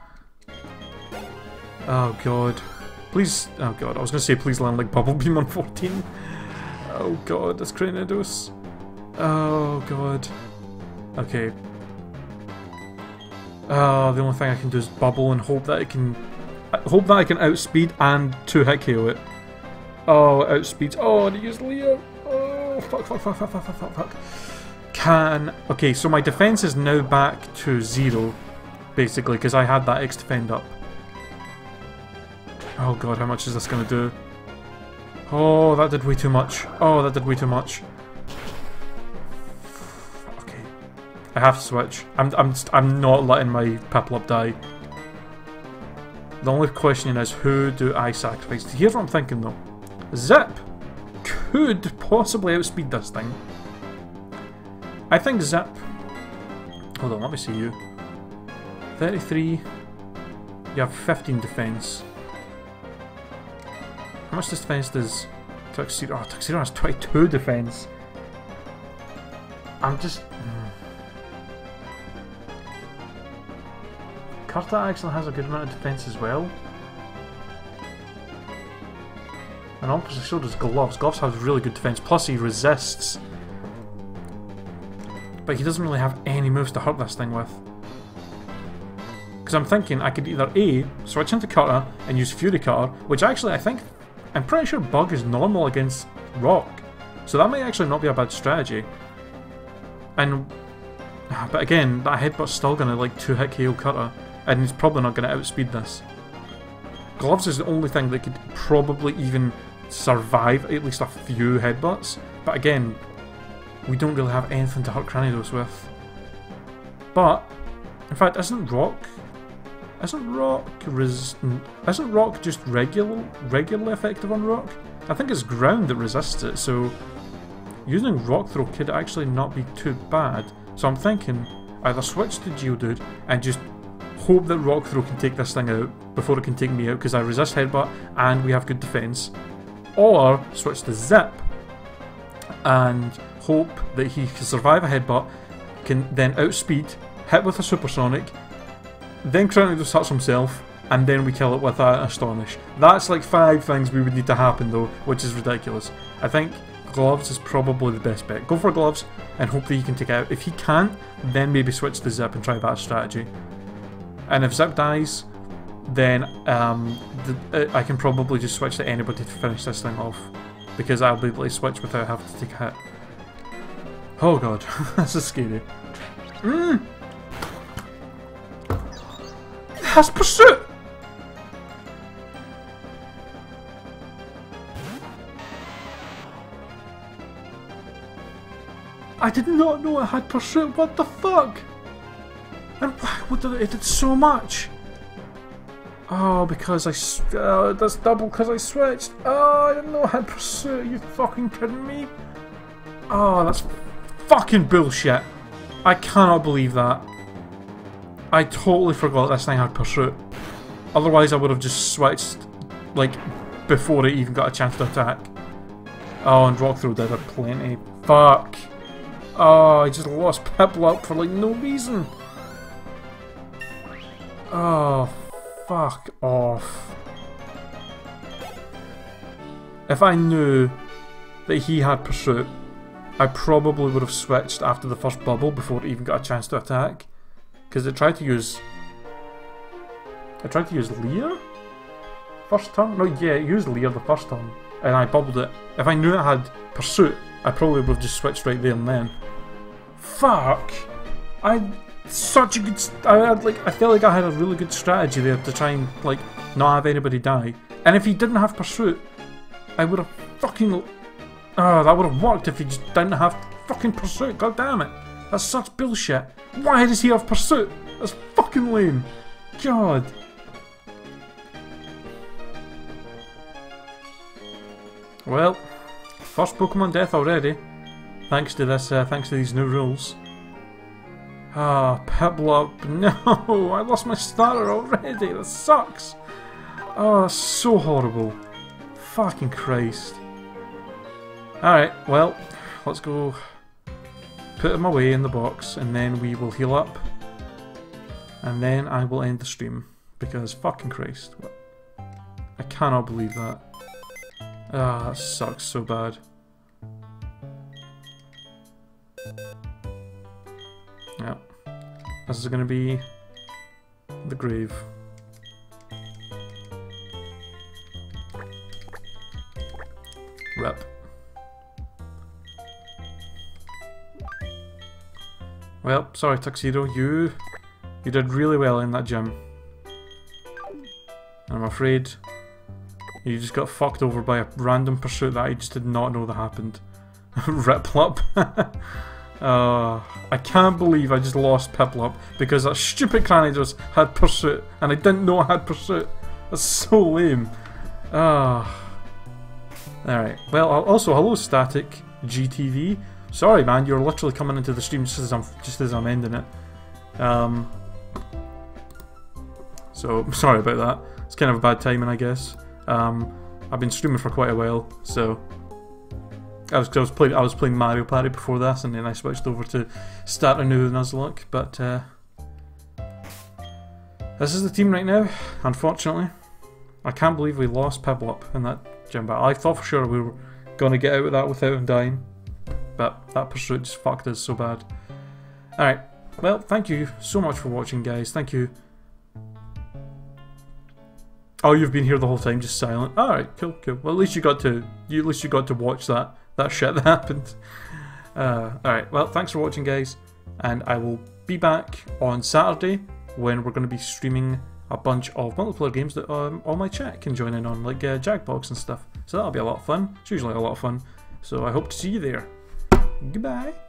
Oh god. Please, oh god, I was going to say please land like Bubble Beam on fourteen. Oh god, that's Cranidos. Oh god. Okay. Oh, the only thing I can do is Bubble and hope that I can... hope that I can outspeed and two-hit K O it. Oh, outspeed. Oh, and he used Leo. Oh, fuck, fuck, fuck, fuck, fuck, fuck, fuck, fuck. Can... okay, so my defense is now back to zero, basically, because I had that X Defend up. Oh god, how much is this going to do? Oh, that did way too much. Oh, that did way too much. Okay. I have to switch. I'm, I'm, I'm not letting my Piplup die. The only question is, who do I sacrifice? Here's what I'm thinking though. Zip could possibly outspeed this thing. I think Zip... Hold on, let me see you. thirty-three. You have fifteen defense. How much defense does Tuxedo... Oh, Tuxedo has twenty-two defense. I'm just... Mm. Kurta actually has a good amount of defense as well. And obviously so does Gloves. Gloves has really good defense, plus he resists. But he doesn't really have any moves to hurt this thing with. Because I'm thinking I could either A, switch into Cutter and use Fury Cutter, which actually I think, I'm pretty sure Bug is normal against Rock. So that might actually not be a bad strategy. And, but again, that Headbutt's still going to like two hit K O Cutter, and he's probably not going to outspeed this. Gloves is the only thing that could probably even survive at least a few Headbutts, but again, we don't really have anything to hurt Cranidos with. But, in fact, isn't Rock... Isn't Rock res... Isn't Rock just regular, regularly effective on Rock? I think it's Ground that resists it, so using Rock Throw could actually not be too bad. So I'm thinking, either switch to Geodude and just hope that Rock Throw can take this thing out before it can take me out, because I resist Headbutt and we have good defense. Or switch to Zip and hope that he can survive a Headbutt, can then outspeed, hit with a Supersonic, then Cranidos hurts himself, and then we kill it with an Astonish. That's like five things we would need to happen though, which is ridiculous. I think Gloves is probably the best bet. Go for Gloves and hope that he can take it out. If he can't, then maybe switch to Zip and try that strategy. And if Zip dies, then um, the, uh, I can probably just switch to anybody to finish this thing off, because I'll be able to switch without having to take a hit. Oh god, this is scary. Mm. It has Pursuit! I did not know it had Pursuit, what the fuck? And what did it, it did so much? Oh, because I... Uh, that's double because I switched. Oh, I didn't know I had Pursuit. Are you fucking kidding me? Oh, that's fucking bullshit. I cannot believe that. I totally forgot this thing had Pursuit. Otherwise I would have just switched, like, before it even got a chance to attack. Oh, and Rock Throw did it plenty. Fuck. Oh, I just lost Piplup for, like, no reason. Oh, fuck off. If I knew that he had Pursuit, I probably would have switched after the first bubble before it even got a chance to attack. Because it tried to use... It tried to use Leer? First turn? No, yeah, it used Leer the first turn. And I bubbled it. If I knew it had Pursuit, I probably would have just switched right there and then. Fuck! I... Such a good... I had like... I felt like I had a really good strategy there to try and, like, not have anybody die. And if he didn't have Pursuit, I would have fucking... Oh, that would have worked if he just didn't have fucking Pursuit. God damn it. That's such bullshit. Why does he have Pursuit? That's fucking lame. God. Well, first Pokemon death already. Thanks to this, uh, thanks to these new rules. Ah, oh, Piplup. No, I lost my starter already. That sucks. Oh, that's so horrible. Fucking Christ. Alright, well, let's go put him away in the box, and then we will heal up. And then I will end the stream. Because fucking Christ. I cannot believe that. Ah, that sucks so bad. Yep. This is gonna be the grave. Rip. Well, sorry Tuxedo, you you did really well in that gym. I'm afraid you just got fucked over by a random Pursuit that I just did not know that happened. Riplup. uh, I can't believe I just lost Piplup because that stupid Cranidos had Pursuit and I didn't know I had Pursuit. That's so lame. Ah. Uh, Alright, well, also hello Static G T V. Sorry, man, you're literally coming into the stream just as I'm just as I'm ending it. Um, so sorry about that. It's kind of a bad timing, I guess. Um, I've been streaming for quite a while, so I was I was playing I was playing Mario Party before this, and then I switched over to start a new Nuzlocke. But uh, this is the team right now. Unfortunately, I can't believe we lost Piplup in that gym battle. I thought for sure we were gonna get out of that without him dying, but that pursuit just fucked us so bad. All right. Well, thank you so much for watching, guys. Thank you. Oh, you've been here the whole time, just silent. All right, cool, cool. Well, at least you got to, you at least you got to watch that that shit that happened. Uh, all right. Well, thanks for watching, guys, and I will be back on Saturday when we're going to be streaming a bunch of multiplayer games that um, all my chat can join in on, like uh, Jackbox and stuff. So that'll be a lot of fun. It's usually a lot of fun. So I hope to see you there. Goodbye.